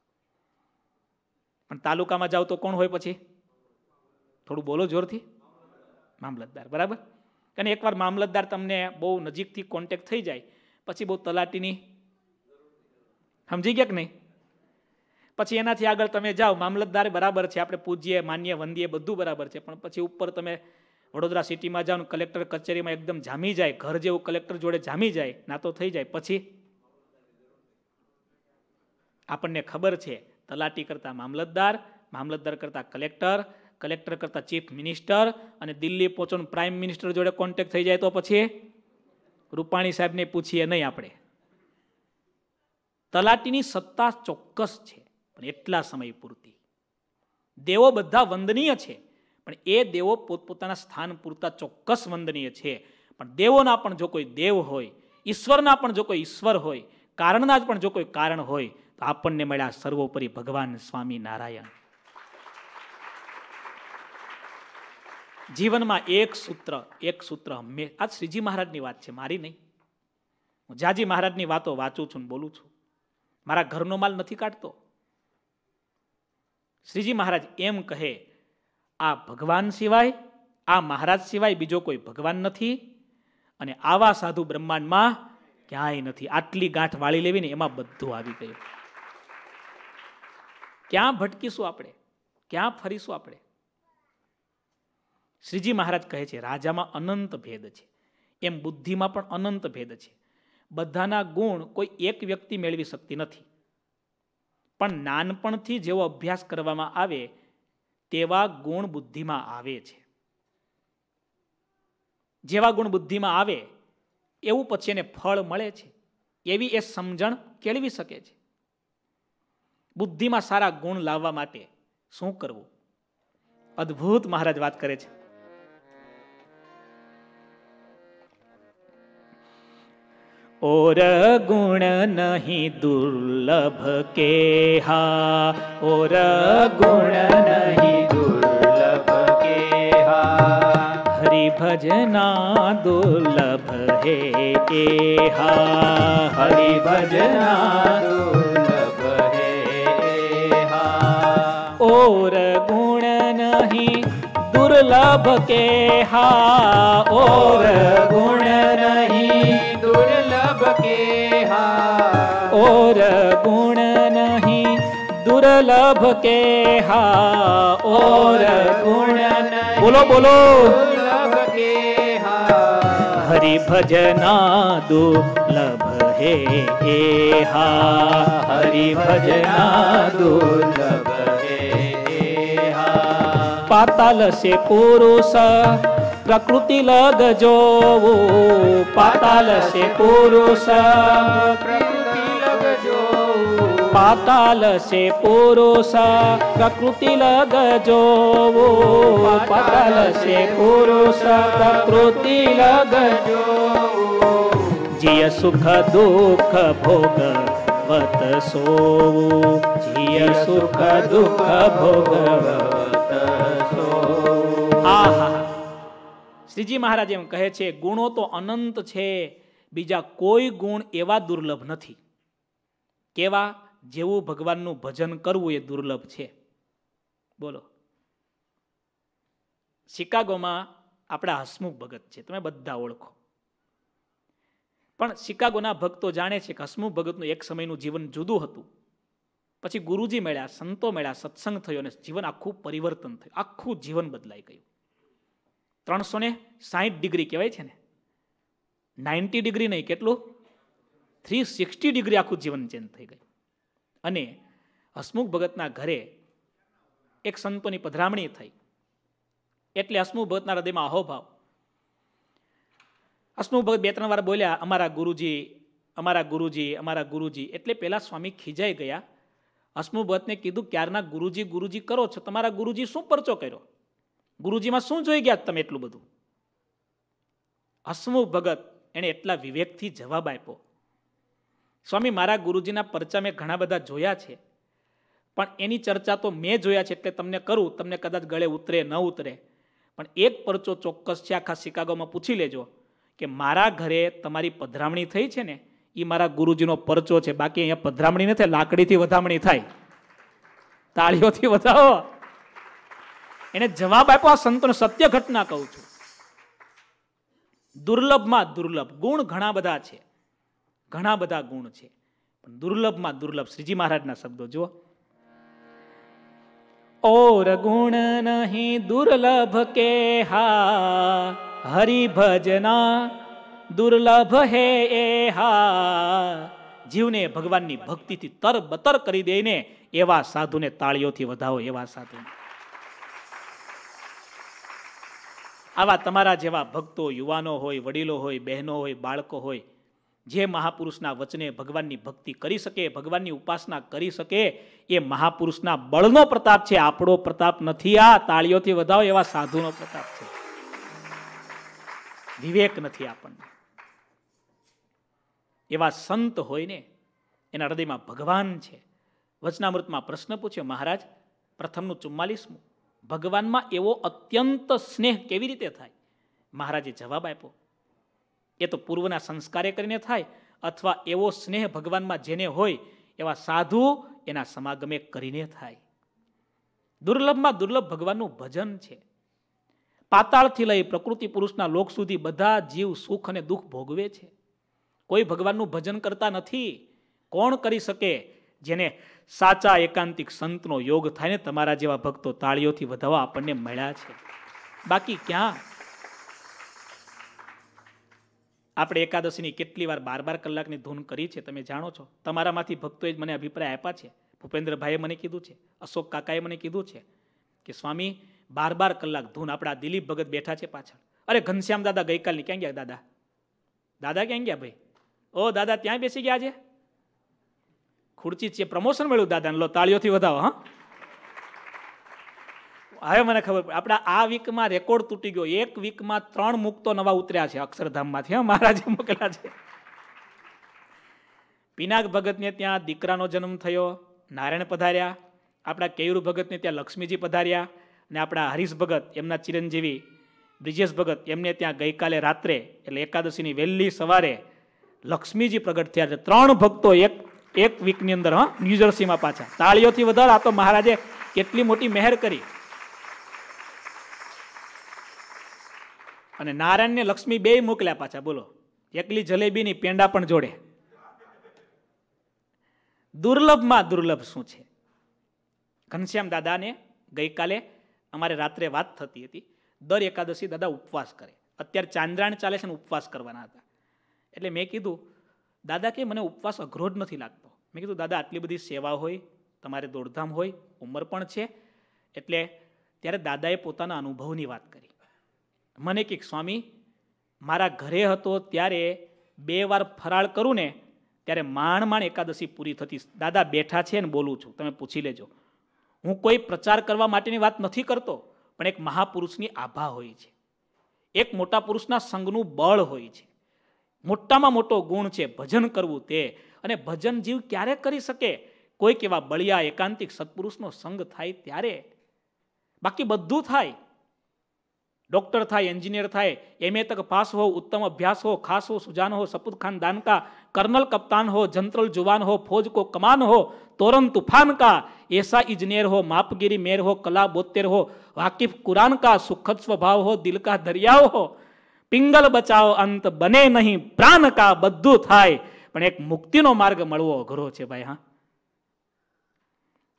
પણ તાલુકામાં જાવ તો કોણ હોય પછી? થોડું બોલો જોરથી. મામલતદાર. બરાબર? અને એકવાર મામલતદાર તમને બહુ નજીકથી કોન્ટેક્ટ થઈ જાય પછી બહુ તલાટીની, સમજી ગયા કે નહીં? પછી એનાથી આગળ તમે જાઓ, મામલતદાર બરાબર છે, આપણે પૂજીએ માન્ય વંદીએ બધું બરાબર છે, પણ પછી ઉપર તમે વડોદરા સિટીમાં જાઓ, કલેક્ટર કચેરીમાં એકદમ જામી જાય, ઘર જેવું કલેક્ટર જોડે જામી જાય, નાતો થઈ જાય, પછી આપણને ખબર છે તલાટી કરતા મામલતદાર, મામલતદાર કરતા કલેક્ટર, કલેક્ટર કરતા ચીફ મિનિસ્ટર, અને દિલ્હી પહોંચો પ્રાઇમ મિનિસ્ટર જોડે કોન્ટેક્ટ થઈ જાય તો પછી રૂપાણી સાહેબને પૂછીએ નહીં આપણે. તલાટીની સત્તા ચોક્કસ છે પણ એટલા સમય પૂરતી. દેવો બધા વંદનીય છે પણ એ દેવો પોતપોતાના સ્થાન પૂરતા ચોક્કસ વંદનીય છે. પણ દેવોના પણ જો કોઈ દેવ હોય, ઈશ્વરના પણ જો કોઈ ઈશ્વર હોય, કારણના જ પણ જો કોઈ કારણ હોય, તો આપણને મળ્યા સર્વોપરી ભગવાન સ્વામી નારાયણ. જીવનમાં એક સૂત્ર, એક સૂત્ર હંમેશા, આ શ્રીજી મહારાજની વાત છે, મારી નહીં. હું જાજી મહારાજની વાતો વાંચું છું, બોલું છું, મારા ઘરનો માલ નથી કાઢતો. શ્રીજી મહારાજ એમ કહે, આ ભગવાન સિવાય, આ મહારાજ સિવાય બીજો કોઈ ભગવાન નથી, અને આવા સાધુ બ્રહ્માંડમાં ક્યાંય નથી. આટલી ગાંઠ વાળી લેવી ને એમાં બધું આવી ગયું. ક્યાં ભટકીશું આપણે? ક્યાં ફરીશું આપણે? શ્રીજી મહારાજ કહે છે રાજામાં અનંત ભેદ છે, એમ બુદ્ધિમાં પણ અનંત ભેદ છે. બધાના ગુણ કોઈ એક વ્યક્તિ મેળવી શકતી નથી, પણ નાનપણથી જેવો અભ્યાસ કરવામાં આવે તેવા ગુણ બુદ્ધિમાં આવે છે. જેવા ગુણ બુદ્ધિમાં આવે એવું પછી એને ફળ મળે છે, એવી એ સમજણ કેળવી શકે છે. બુદ્ધિમાં સારા ગુણ લાવવા માટે શું કરવું? અદ્ભુત મહારાજ વાત કરે છે. ઓર ગુણ નહીં દુર્લભ કેહા, ઓર ગુણ નહીં દુર્લભ કેહા, હરિ ભજના દુર્લભ હે એહા, હરિ ભજના દુર્લભ હે એહા. ઓર ગુણ નહીં દુર્લભ કેહા, ઓર ગુણ નહીં દુર્લભ કેહા, ઓર ગુણ નહીં દુર્લભ કેહા, ઓર ગુણ નહીં, બોલો બોલો, દુર્લભ કેહા, હરિ ભજના દુર્લભ હે એહા, હરિ ભજના દુર્લભ હે એહા. પાતાલ સે પુરુષ પ્રકૃતિ લગ જોવું, પાતાલ સે પુરુષ પ્રકૃતિ લગ જોવું, પાતાલ સે પુરુષ પ્રકૃતિ લગ જોવું, પાતાલ સે પુરુષ પ્રકૃતિ લગ જોવું, જીય સુખ દુઃખ ભોગવત સોવું, જીય સુખ દુઃખ ભોગવત સોવું. આહા, શ્રીજી મહારાજ એમ કહે છે ગુણો તો અનંત છે, બીજા કોઈ ગુણ એવા દુર્લભ નથી. કેવા? જેવું ભગવાનનું ભજન કરવું એ દુર્લભ છે. બોલો. શિકાગોમાં આપણા હસમુખ ભગત છે, તમે બધા ઓળખો. પણ શિકાગોના ભક્તો જાણે છે કે હસમુખ ભગતનું એક સમયનું જીવન જુદું હતું પછી ગુરુજી મળ્યા, સંતો મળ્યા, સત્સંગ થયો અને જીવન આખું પરિવર્તન થયું, આખું જીવન બદલાઈ ગયું. ત્રણસો ને સાહીઠ ડિગ્રી કહેવાય છે ને, નાઇન્ટી ડિગ્રી નહીં, કેટલું થ્રી સિક્સટી ડિગ્રી આખું જીવન ચેન્જ થઈ ગયું. અને હસમુખ ભગતના ઘરે એક સંતોની પધરામણી થઈ એટલે હસમુખ ભગતના હૃદયમાં અહોભાવ. હસમુખ ભગત બે ત્રણ વાર બોલ્યા, અમારા ગુરુજી, અમારા ગુરુજી, અમારા ગુરુજી. એટલે પેલા સ્વામી ખીજાઈ ગયા. હસમુખ ભગતને કીધું, ક્યારના ગુરુજી ગુરુજી કરો છો, તમારા ગુરુજી શું પરચો કર્યો? ગુરુજીમાં શું જોઈ ગયા તમે એટલું બધું? હસમુખ ભગત એને એટલા વિવેકથી જવાબ આપ્યો, સ્વામી મારા ગુરુજીના પરચા મેં ઘણા બધા જોયા છે, પણ એની ચર્ચા તો મેં જોયા છે એટલે તમને કરું, તમને કદાચ ગળે ઉતરે ન ઉતરે, પણ એક પરચો ચોક્કસ છે, આખા શિકાગોમાં પૂછી લેજો કે મારા ઘરે તમારી પધરામણી થઈ છે ને એ મારા ગુરુજીનો પરચો છે, બાકી અહીંયા પધરામણી નથી, લાકડીથી વધામણી થાય. તાળીઓથી વધાવો. એને જવાબ આપ્યો. આ સંતોને સત્ય ઘટના કહું છું. દુર્લભમાં દુર્લભ ગુણ ઘણા બધા છે, ઘણા બધા ગુણ છે, પણ દુર્લભમાં દુર્લભ શ્રીજી મહારાજના શબ્દો જુઓ. ઓર ગુણ નહીં દુર્લભ કે હા, હરિભજના દુર્લભ હે એ હા. જીવને ભગવાનની ભક્તિથી તરબતર કરી દઈને એવા સાધુને તાળીઓથી વધાવો, એવા સાધુ. આવા તમારા જેવા ભક્તો, યુવાનો હોય, વડીલો હોય, બહેનો હોય, બાળકો હોય, જે મહાપુરુષના વચને ભગવાનની ભક્તિ કરી શકે, ભગવાનની ઉપાસના કરી શકે, એ મહાપુરુષના બળનો પ્રતાપ છે, આપણો પ્રતાપ નથી. આ તાળીઓથી વધાવો એવા સાધુનો પ્રતાપ છે. વિવેક નથી આપણને. એવા સંત હોય ને એના હૃદયમાં ભગવાન છે. વચનામૃતમાં પ્રશ્ન પૂછ્યો, મહારાજ પ્રથમનું ચુમ્માલીસમું, ભગવાનમાં એવો અત્યંત સ્નેહ કેવી રીતે થાય? મહારાજે જવાબ આપ્યો, એ તો પૂર્વના સંસ્કારે કરીને થાય, અથવા એવો સ્નેહ ભગવાનમાં જેને હોય એવા સાધુ એના સમાગમે કરીને થાય. દુર્લભમાં દુર્લભ ભગવાનનું ભજન છે. પાતાળથી લઈ પ્રકૃતિ પુરુષના લોક સુધી બધા જીવ સુખ અને દુઃખ ભોગવે છે. કોઈ ભગવાનનું ભજન કરતા નથી. કોણ કરી શકે? જેને સાચા એકાંતિક સંતનો યોગ થાય ને તમારા જેવા ભક્તો તાળીઓથી વધાવવા આપણને મળ્યા છે. બાકી ક્યાં? આપણે એકાદશીની કેટલી વાર બાર બાર કલાકની ધૂન કરી છે તમે જાણો છો. તમારામાંથી ભક્તોએ જ મને અભિપ્રાય આપ્યા છે. ભૂપેન્દ્રભાઈએ મને કીધું છે, અશોક કાકાએ મને કીધું છે કે સ્વામી બાર બાર કલાક ધૂન. આપણા દિલીપ ભગત બેઠા છે પાછળ. અરે ઘનશ્યામ દાદા ગઈકાલની ક્યાં ગયા? દાદા દાદા ક્યાં ગયા ભાઈ? ઓ દાદા ત્યાં બેસી ગયા છે, ખુરચી છે, પ્રમોશન મળ્યું દાદાને, લો તાળીઓથી વધાવો. હા, હવે મને ખબર પડે. આપણા આ વીકમાં રેકોર્ડ તૂટી ગયો. એક વીકમાં ત્રણ મુક્તો નવા ઉતર્યા છે અક્ષરધામમાંથી. હા, મહારાજે મોકલ્યા છે. પિનાક ભગતને ત્યાં દીકરાનો જન્મ થયો, નારાયણ પધાર્યા. આપણા કેયુર ભગતને ત્યાં લક્ષ્મીજી પધાર્યા. અને આપણા હરીશ ભગત એમના ચિરંજીવી બ્રિજેશ ભગત એમને ત્યાં ગઈકાલે રાત્રે એટલે એકાદશીની વહેલી સવારે લક્ષ્મીજી પ્રગટ થયા છે. ત્રણ ભક્તો એક એક વીકની અંદર. હા, ન્યુજર્સીમાં પાછા. તાળીઓથી વધારે. આ તો મહારાજે કેટલી મોટી મહેર કરી. અને નારાયણને લક્ષ્મી બે મોકલ્યા પાછા. બોલો, એકલી જલેબી ની પેંડા પણ જોડે. દુર્લભમાં દુર્લભ શું છે? ઘનશ્યામ દાદાને ગઈકાલે અમારે રાત્રે વાત થતી હતી. દર એકાદશી દાદા ઉપવાસ કરે. અત્યારે ચાંદ્રાયણ ચાલે છે ને ઉપવાસ કરવાના હતા. એટલે મેં કીધું દાદા કે મને ઉપવાસ અઘરો જ નથી લાગતો. મેં કીધું દાદા આટલી બધી સેવા હોય, તમારે દોડધામ હોય, ઉંમર પણ છે. એટલે ત્યારે દાદાએ પોતાના અનુભવની વાત કરી. મને કે સ્વામી મારા ઘરે હતો ત્યારે બે વાર ફરાળ કરું ને ત્યારે માંડ માંડ એકાદશી પૂરી થતી. દાદા બેઠા છે ને બોલું છું, તમે પૂછી લેજો. હું કોઈ પ્રચાર કરવા માટેની વાત નથી કરતો, પણ એક મહાપુરુષની આભા હોય છે, એક મોટા પુરુષના સંગનું બળ હોય છે. મોટામાં મોટો ગુણ છે ભજન કરવું તે. અને ભજન જીવ ક્યારે કરી શકે? કોઈક એવા બળિયા એકાંતિક સત્પુરુષનો સંગ થાય ત્યારે. બાકી બધું થાય. ડોક્ટર થાય, એન્જિનિયર થાય, એમ એ તક પાસ હો, ઉત્તમ અભ્યાસ હો, ખાસ હો, સુજાન હો, સપુત ખાન દાન કા, कर्नल कप्तान हो, जंत्रल जुवान हो, फौज को कमान हो, तोरन तूफान का, ऐसा इंजीनियर हो, मापगिरी मेर हो, कला बोतेर हो, वाकिफ कुरान का, सुखद स्वभाव हो, दिल का दरियाओ हो, पिंगल बचाओ अंत बने नहीं प्राण का. બધું થાય પણ એક મુક્તિનો માર્ગ મળવો અઘરો છે ભાઈ. હા,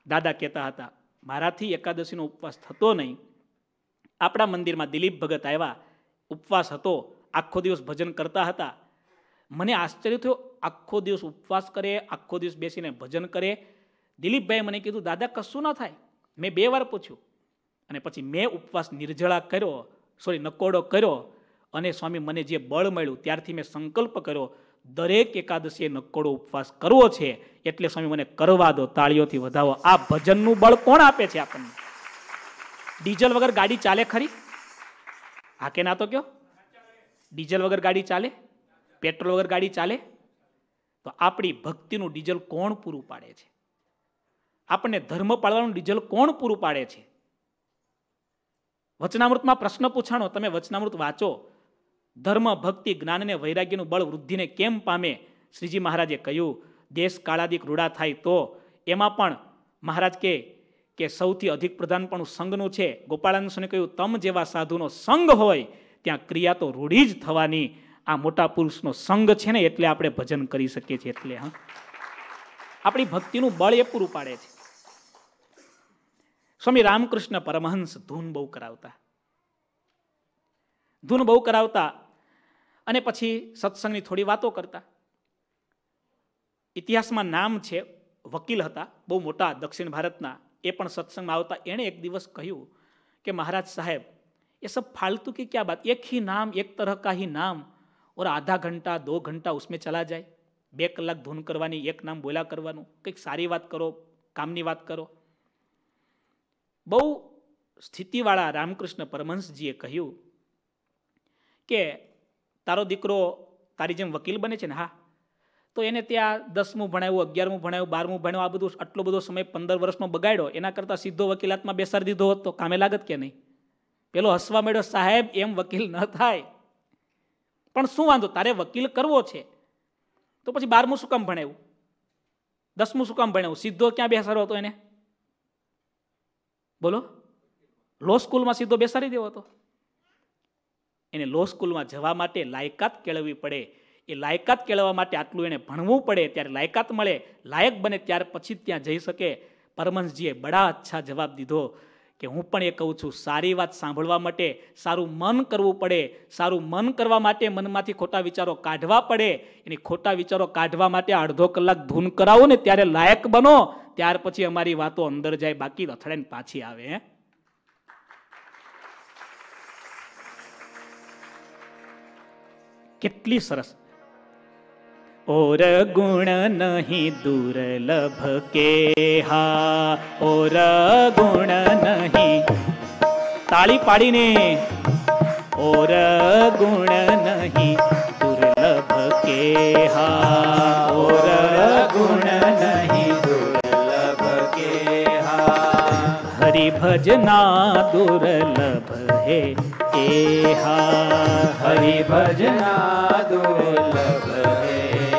દાદા કહેતા હતા, મારાથી એકાદશીનો ઉપવાસ થતો નહીં. આપણા મંદિરમાં દિલીપ ભગત આવ્યા, ઉપવાસ હતો, આખો દિવસ ભજન કરતા હતા. મને આશ્ચર્ય થયો, આખો દિવસ ઉપવાસ કરે, આખો દિવસ બેસીને ભજન કરે. દિલીપભાઈ મને કીધું, દાદા કશું ન થાય. મેં બે વાર પૂછ્યું અને પછી મેં ઉપવાસ નિર્જળા કર્યો, સોરી નકોડો કર્યો, અને સ્વામી મને જે બળ મળ્યું ત્યારથી મેં સંકલ્પ કર્યો દરેક એકાદશીએ નકોડો ઉપવાસ કરવો છે. એટલે સ્વામી મને કરવા દો, તાળીઓથી વધાવો. આ ભજનનું બળ કોણ આપે છે આપણને? ડીઝલ વગર ગાડી ચાલે ખરી? હા કે ના તો કયો? ડીઝલ વગર ગાડી ચાલે? પેટ્રોલ વગર ગાડી ચાલે? તો આપણી ભક્તિનું ડીઝલ કોણ પૂરું પાડે છે? આપણને ધર્મ પાળવાનું ડીઝલ કોણ પૂરું પાડે છે? વચનામૃતમાં પ્રશ્ન પૂછાણો, તમે વચનામૃત વાંચો. ધર્મ, ભક્તિ, જ્ઞાન અને વૈરાગ્યનું બળ વૃદ્ધિને કેમ પામે? શ્રીજી મહારાજે કહ્યું, દેશ કાળાદિક રૂડા થાય તો. એમાં પણ મહારાજ કે કે સૌથી અધિક પ્રધાનપણું સંઘનું છે. ગોપાળાનંદ સ્વામીએ કહ્યું, તમ જેવા સાધુનો સંઘ હોય ત્યાં ક્રિયા તો રૂઢી જ થવાની. આ મોટા પુરુષનો સંઘ છે ને એટલે આપણે ભજન કરી શકીએ છીએ. એટલે હા, આપણી ભક્તિનું બળ એ પૂરું પાડે છે. સ્વામી રામકૃષ્ણ પરમહંસ ધૂન બહુ કરાવતા, ધૂન બહુ કરાવતા અને પછી સત્સંગની થોડી વાતો કરતા. ઇતિહાસમાં નામ છે, વકીલ હતા બહુ મોટા દક્ષિણ ભારતના, એ પણ સત્સંગમાં આવતા. એણે એક દિવસ કહ્યું કે મહારાજ સાહેબ, ये सब फालतू की क्या बात, एक ही नाम, एक तरह का ही नाम, और आधा घंटा दो घंटा उसमें चला जाए. બે કલાક ધૂન કરવાની, એક નામ બોલ્યા કરવાનું, કંઈક સારી વાત કરો, કામની વાત કરો. બહુ સ્થિતિવાળા રામકૃષ્ણ પરમહંસજીએ કહ્યું કે તારો દીકરો તારી જેમ વકીલ બને છે ને? હા. તો એને ત્યાં દસમું ભણાવ્યું, અગિયારમું ભણાવ્યું, બારમું ભણાવ્યું, આ બધું આટલો બધો સમય પંદર વર્ષનો બગાડ્યો, એના કરતાં સીધો વકીલાતમાં બેસાડી દીધો હોત તો કામે લાગત કે નહીં? પેલો હસવા માંડ્યો, સાહેબ એમ વકીલ ન થાય. પણ શું વાંધો, તારે વકીલ કરવો છે તો પછી બારમું શું કામ ભણાવ્યું, દસમું શું કામ ભણાવ્યું? સીધો ક્યાં બેસાડો હતો એને? બોલો, લો સ્કૂલમાં સીધો બેસાડી દેવો હતો. એને લો સ્કૂલમાં જવા માટે લાયકાત કેળવવી પડે. એ લાયકાત કેળવવા માટે આટલું એને ભણવું પડે, ત્યારે લાયકાત મળે, લાયક બને ત્યાર પછી ત્યાં જઈ શકે. પરમહંસજીએ બડા અચ્છા જવાબ દીધો કે હું પણ એ કહું છું, સારી વાત સાંભળવા માટે સારું મન કરવું પડે. સારું મન કરવા માટે મનમાંથી ખોટા વિચારો કાઢવા પડે. એની ખોટા વિચારો કાઢવા માટે અડધો કલાક ધૂન કરાવો ને ત્યારે લાયક બનો, ત્યાર પછી અમારી વાતો અંદર જાય, બાકી અથડાઈને પાછી આવે. કેટલી સરસ. और गुण नहीं दुर्लभ के हा, और गुण नहीं, ताली पाड़ीने, और गुण नहीं दुर्लभ के हा, और गुण नहीं दुर्लभ के हा, हरि भजना दुर्लभ है ए हा, हरि भजना दुर्लभ है,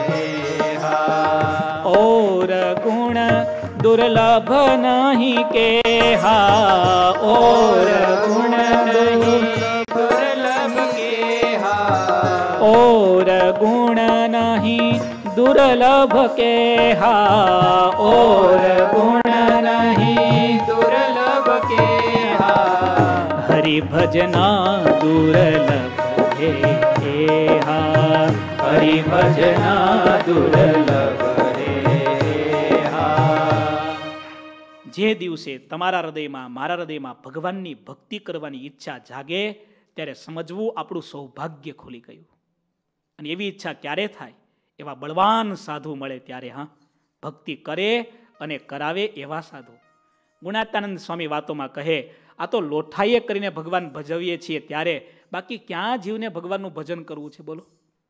और गुण दुर्लभ नहीं के हा, और गुण नहीं दुर्लभ के हा, और गुण नहीं दुर्लभ के हा, और गुण नहीं दुर्लभ के हा, हरि भजना दुर्लभ है हा, हरि भजना दुर्लभ. જે દિવસે તમારા હૃદયમાં, મારા હૃદયમાં ભગવાનની ભક્તિ કરવાની ઈચ્છા જાગે ત્યારે સમજવું આપણું સૌભાગ્ય ખુલી ગયું. અને એવી ઈચ્છા ક્યારે થાય? એવા બળવાન સાધુ મળે ત્યારે. હા, ભક્તિ કરે અને કરાવે એવા સાધુ. ગુણાતાનંદ સ્વામી વાતોમાં કહે, આ તો લોઠાઈએ કરીને ભગવાન ભજવીએ છીએ ત્યારે, બાકી ક્યાં જીવને ભગવાનનું ભજન કરવું છે? બોલો,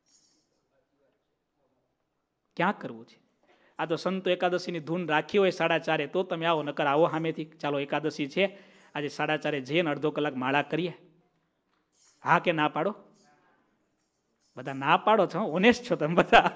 ક્યાં કરવું છે? આ તો સંતો એકાદશીની ધૂન રાખી હોય સાડા ચારે તો તમે આવો, નકર આવો સામેથી, ચાલો એકાદશી છે આજે સાડા ચારે જઈને અડધો કલાક માળા કરીએ. હા કે ના પાડો? બધા ના પાડો છો, ઓનેસ્ટ છો તમે બધા.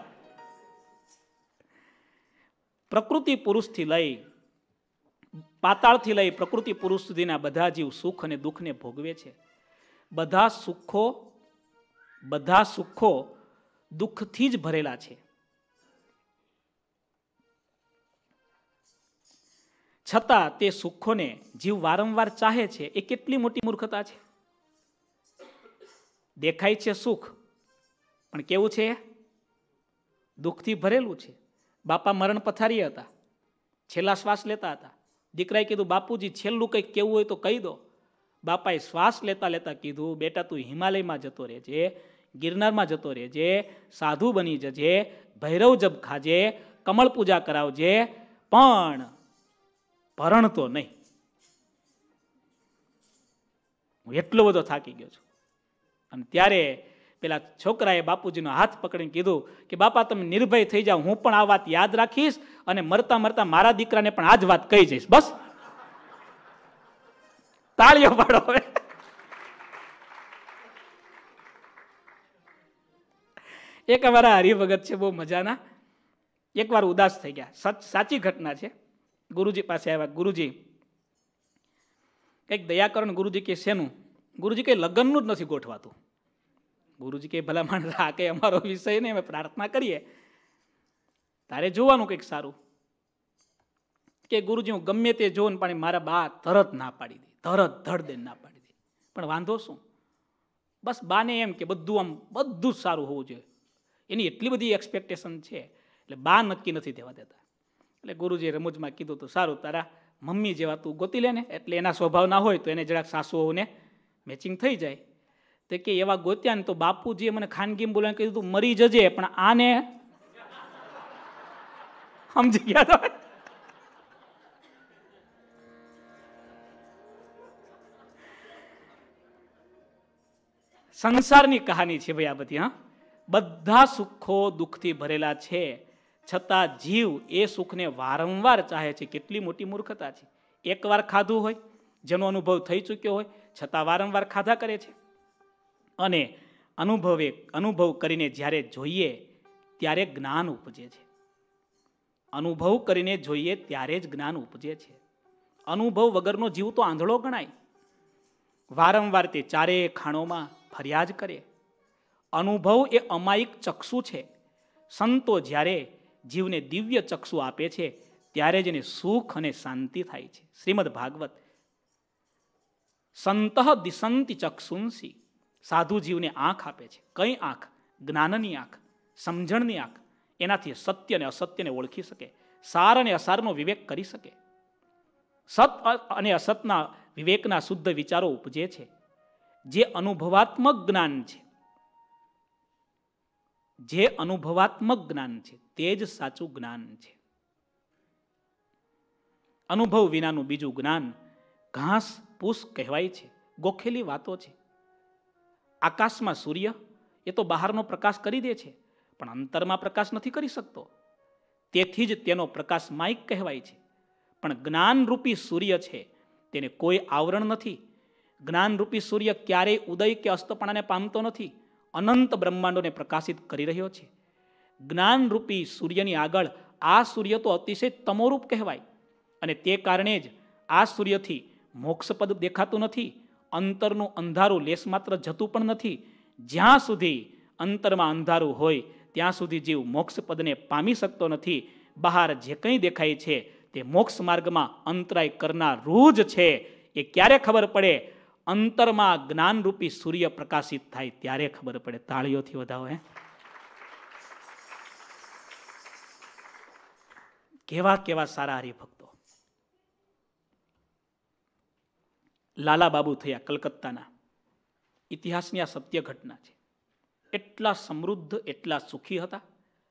પ્રકૃતિ પુરુષથી લઈ પાતાળથી લઈ પ્રકૃતિ પુરુષ સુધીના બધા જીવ સુખ અને દુઃખને ભોગવે છે. બધા સુખો બધા સુખો દુઃખથી જ ભરેલા છે. છતાં તે સુખોને જીવ વારંવાર ચાહે છે, એ કેટલી મોટી મૂર્ખતા છે. દેખાય છે સુખ, પણ કેવું છે? દુઃખથી ભરેલું છે. બાપા મરણ પથારી હતા, છેલ્લા શ્વાસ લેતા હતા. દીકરાએ કીધું, બાપુજી છેલ્લું કંઈક કેવું હોય તો કહી દો. બાપાએ શ્વાસ લેતા લેતા કીધું, બેટા તું હિમાલયમાં જતો રહેજે, ગિરનારમાં જતો રહેજે, સાધુ બની જજે, ભૈરવ જપ ખાજે, કમળ પૂજા કરાવજે, પણ ભરણ તો નહીં. હું એટલો બધો થાકી ગયો છું. અને ત્યારે પેલા છોકરાએ બાપુજીનો હાથ પકડીને કીધું કે બાપા તમે નિર્ભય થઈ જાઓ, હું પણ આ વાત યાદ રાખીશ અને મરતા મરતા મારા દીકરાને પણ આ જ વાત કહી જઈશ. બસ તાળીઓ પાડો. હવે એક અમારા હરિભગત છે, બહુ મજાના. એકવાર ઉદાસ થઈ ગયા, સાચી ઘટના છે. ગુરુજી પાસે આવ્યા, ગુરુજી કંઈક દયા કરો ને. ગુરુજી કે શેનું? ગુરુજી કે લગ્નનું જ નથી ગોઠવાતું. ગુરુજી કે ભલા માણસ, આ કઈ અમારો વિષય નહીં, અમે પ્રાર્થના કરીએ, તારે જોવાનું કંઈક સારું. કે ગુરુજી હું ગમે તે જોઉં પણ મારા બા તરત ના પાડી દે, તરત ધડ દે ના પાડી દે. પણ વાંધો શું? બસ બાને એમ કે બધું આમ બધું જ સારું હોવું જોઈએ, એની એટલી બધી એક્સપેક્ટેશન છે, એટલે બા નક્કી નથી દેવા દેતા. એટલે ગુરુજીએ રમૂજમાં કીધું તો સારું, તારા મમ્મી જેવા તું ગોતી લે ને, એટલે એના સ્વભાવ ના હોય તો એને જરાક સાસુઓને મેચિંગ થઈ જાય. તો કે એવા ગોત્યા ને તો બાપુજીએ મને ખાનગીમાં બોલાવીને કીધું તું મરી જજે, પણ આને સમજી ગયા તો. સંસારની કહાની છે ભાઈ આ બધી. હા, બધા સુખો દુઃખથી ભરેલા છે, છતાં જીવ એ સુખને વારંવાર ચાહે છે. કેટલી મોટી મૂર્ખતા છે. એકવાર ખાધું હોય, જેનો અનુભવ થઈ ચૂક્યો હોય, છતાં વારંવાર ખાધા કરે છે. અને અનુભવે અનુભવ કરીને જ્યારે જોઈએ ત્યારે જ્ઞાન ઉપજે છે. અનુભવ કરીને જોઈએ ત્યારે જ જ્ઞાન ઉપજે છે. અનુભવ વગરનો જીવ તો આંધળો ગણાય. વારંવાર તે ચારે ખાણોમાં ફરિયાદ કરે. અનુભવ એ અમાયિક ચક્ષુ છે. સંતો જ્યારે જીવને દિવ્ય ચક્ષુ આપે છે ત્યારે જ એને સુખ અને શાંતિ થાય છે. શ્રીમદ ભાગવત, સંતઃ દિશંતિ ચક્ષુંસી. સાધુ જીવને આંખ આપે છે. કઈ આંખ? જ્ઞાનની આંખ, સમજણની આંખ. એનાથી સત્ય અને અસત્યને ઓળખી શકે, સાર અને અસારનો વિવેક કરી શકે. સત અને અસતના વિવેકના શુદ્ધ વિચારો ઉપજે છે. જે અનુભવાત્મક જ્ઞાન છે, જે અનુભવાત્મક જ્ઞાન છે તે જ સાચું જ્ઞાન છે. અનુભવ વિનાનું બીજું જ્ઞાન ઘાસ પૂસ કહેવાય છે. ગોખેલી વાતો છે. આકાશમાં સૂર્ય એ તો બહારનો પ્રકાશ કરી દે છે, પણ અંતરમાં પ્રકાશ નથી કરી શકતો. તેથી જ તેનો પ્રકાશ માયિક કહેવાય છે. પણ જ્ઞાનરૂપી સૂર્ય છે તેને કોઈ આવરણ નથી. જ્ઞાનરૂપી સૂર્ય ક્યારેય ઉદય કે અસ્તપણાને પામતો નથી. અનંત બ્રહ્માંડોને પ્રકાશિત કરી રહ્યો છે. જ્ઞાનરૂપી સૂર્યની આગળ આ સૂર્ય તો અતિશય તમોરૂપ કહેવાય. અને તે કારણે જ આ સૂર્યથી મોક્ષપદ દેખાતું નથી. અંતરનું અંધારું લેશ માત્ર જતું પણ નથી. જ્યાં સુધી અંતરમાં અંધારું હોય ત્યાં સુધી જીવ મોક્ષપદને પામી શકતો નથી. બહાર જે કંઈ દેખાય છે તે મોક્ષ માર્ગમાં અંતરાય કરનારું જ છે. એ ક્યારે ખબર પડે? અંતરમાં જ્ઞાનરૂપી સૂર્ય પ્રકાશિત થાય ત્યારે ખબર પડે. તાળીઓથી વધાવો. હે, કેવા કેવા સારા હરિભક્તો. લાલા બાબુ થયા કલકત્તાના. ઇતિહાસની આ સત્ય ઘટના છે. એટલા સમૃદ્ધ, એટલા સુખી હતા,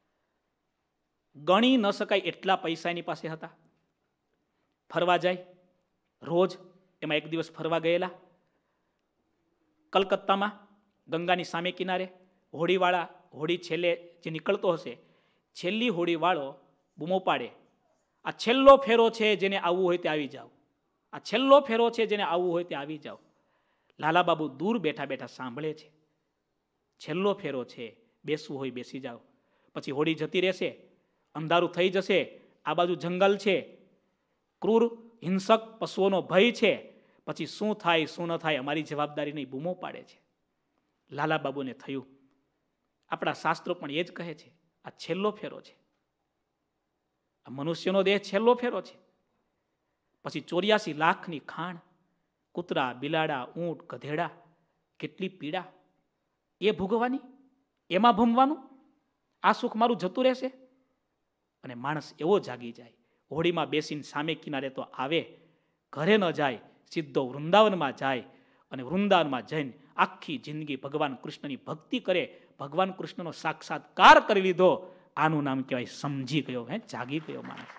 ગણી ન શકાય એટલા પૈસા એની પાસે હતા. ફરવા જાય રોજ. એમાં એક દિવસ ફરવા ગયેલા કલકત્તામાં, ગંગાની સામે કિનારે. હોડીવાળા, હોડી છેલ્લે જે નીકળતો હશે, છેલ્લી હોડીવાળો બૂમો પાડે, આ છેલ્લો ફેરો છે, જેને આવવું હોય તે આવી જાઓ. આ છેલ્લો ફેરો છે, જેને આવવું હોય તે આવી જાઓ. લાલા બાબુ દૂર બેઠા બેઠા સાંભળે છે. છેલ્લો ફેરો છે, બેસવું હોય બેસી જાઓ. પછી હોડી જતી રહેશે, અંધારું થઈ જશે, આ બાજુ જંગલ છે, ક્રૂર હિંસક પશુઓનો ભય છે. પછી શું થાય શું ન થાય અમારી જવાબદારી નહીં, બૂમો પાડે છે. લાલા બાબુને થયું, આપણા શાસ્ત્રો પણ એ જ કહે છે, આ છેલ્લો ફેરો છે, આ મનુષ્યનો દેહ છેલ્લો ફેરો છે. પછી ચોર્યાસી લાખની ખાણ, કૂતરા, બિલાડા, ઊંટ, ગધેડા, કેટલી પીડા એ ભોગવવાની, એમાં ભમવાનું, આ સુખ મારું જતું રહેશે? અને માણસ એવો જાગી જાય, હોડીમાં બેસીને સામે કિનારે તો આવે, ઘરે ન જાય, સીધો વૃંદાવનમાં જાય અને વૃંદાવનમાં જઈને આખી જિંદગી ભગવાન કૃષ્ણની ભક્તિ કરે, ભગવાન કૃષ્ણનો સાક્ષાત્કાર કરી લીધો. આનું નામ કહેવાય સમજી ગયો, હે જાગી ગયો માણસ.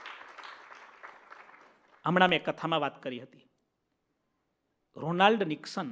હમણાં મેં કથામાં વાત કરી હતી, રોનાલ્ડ નિક્સન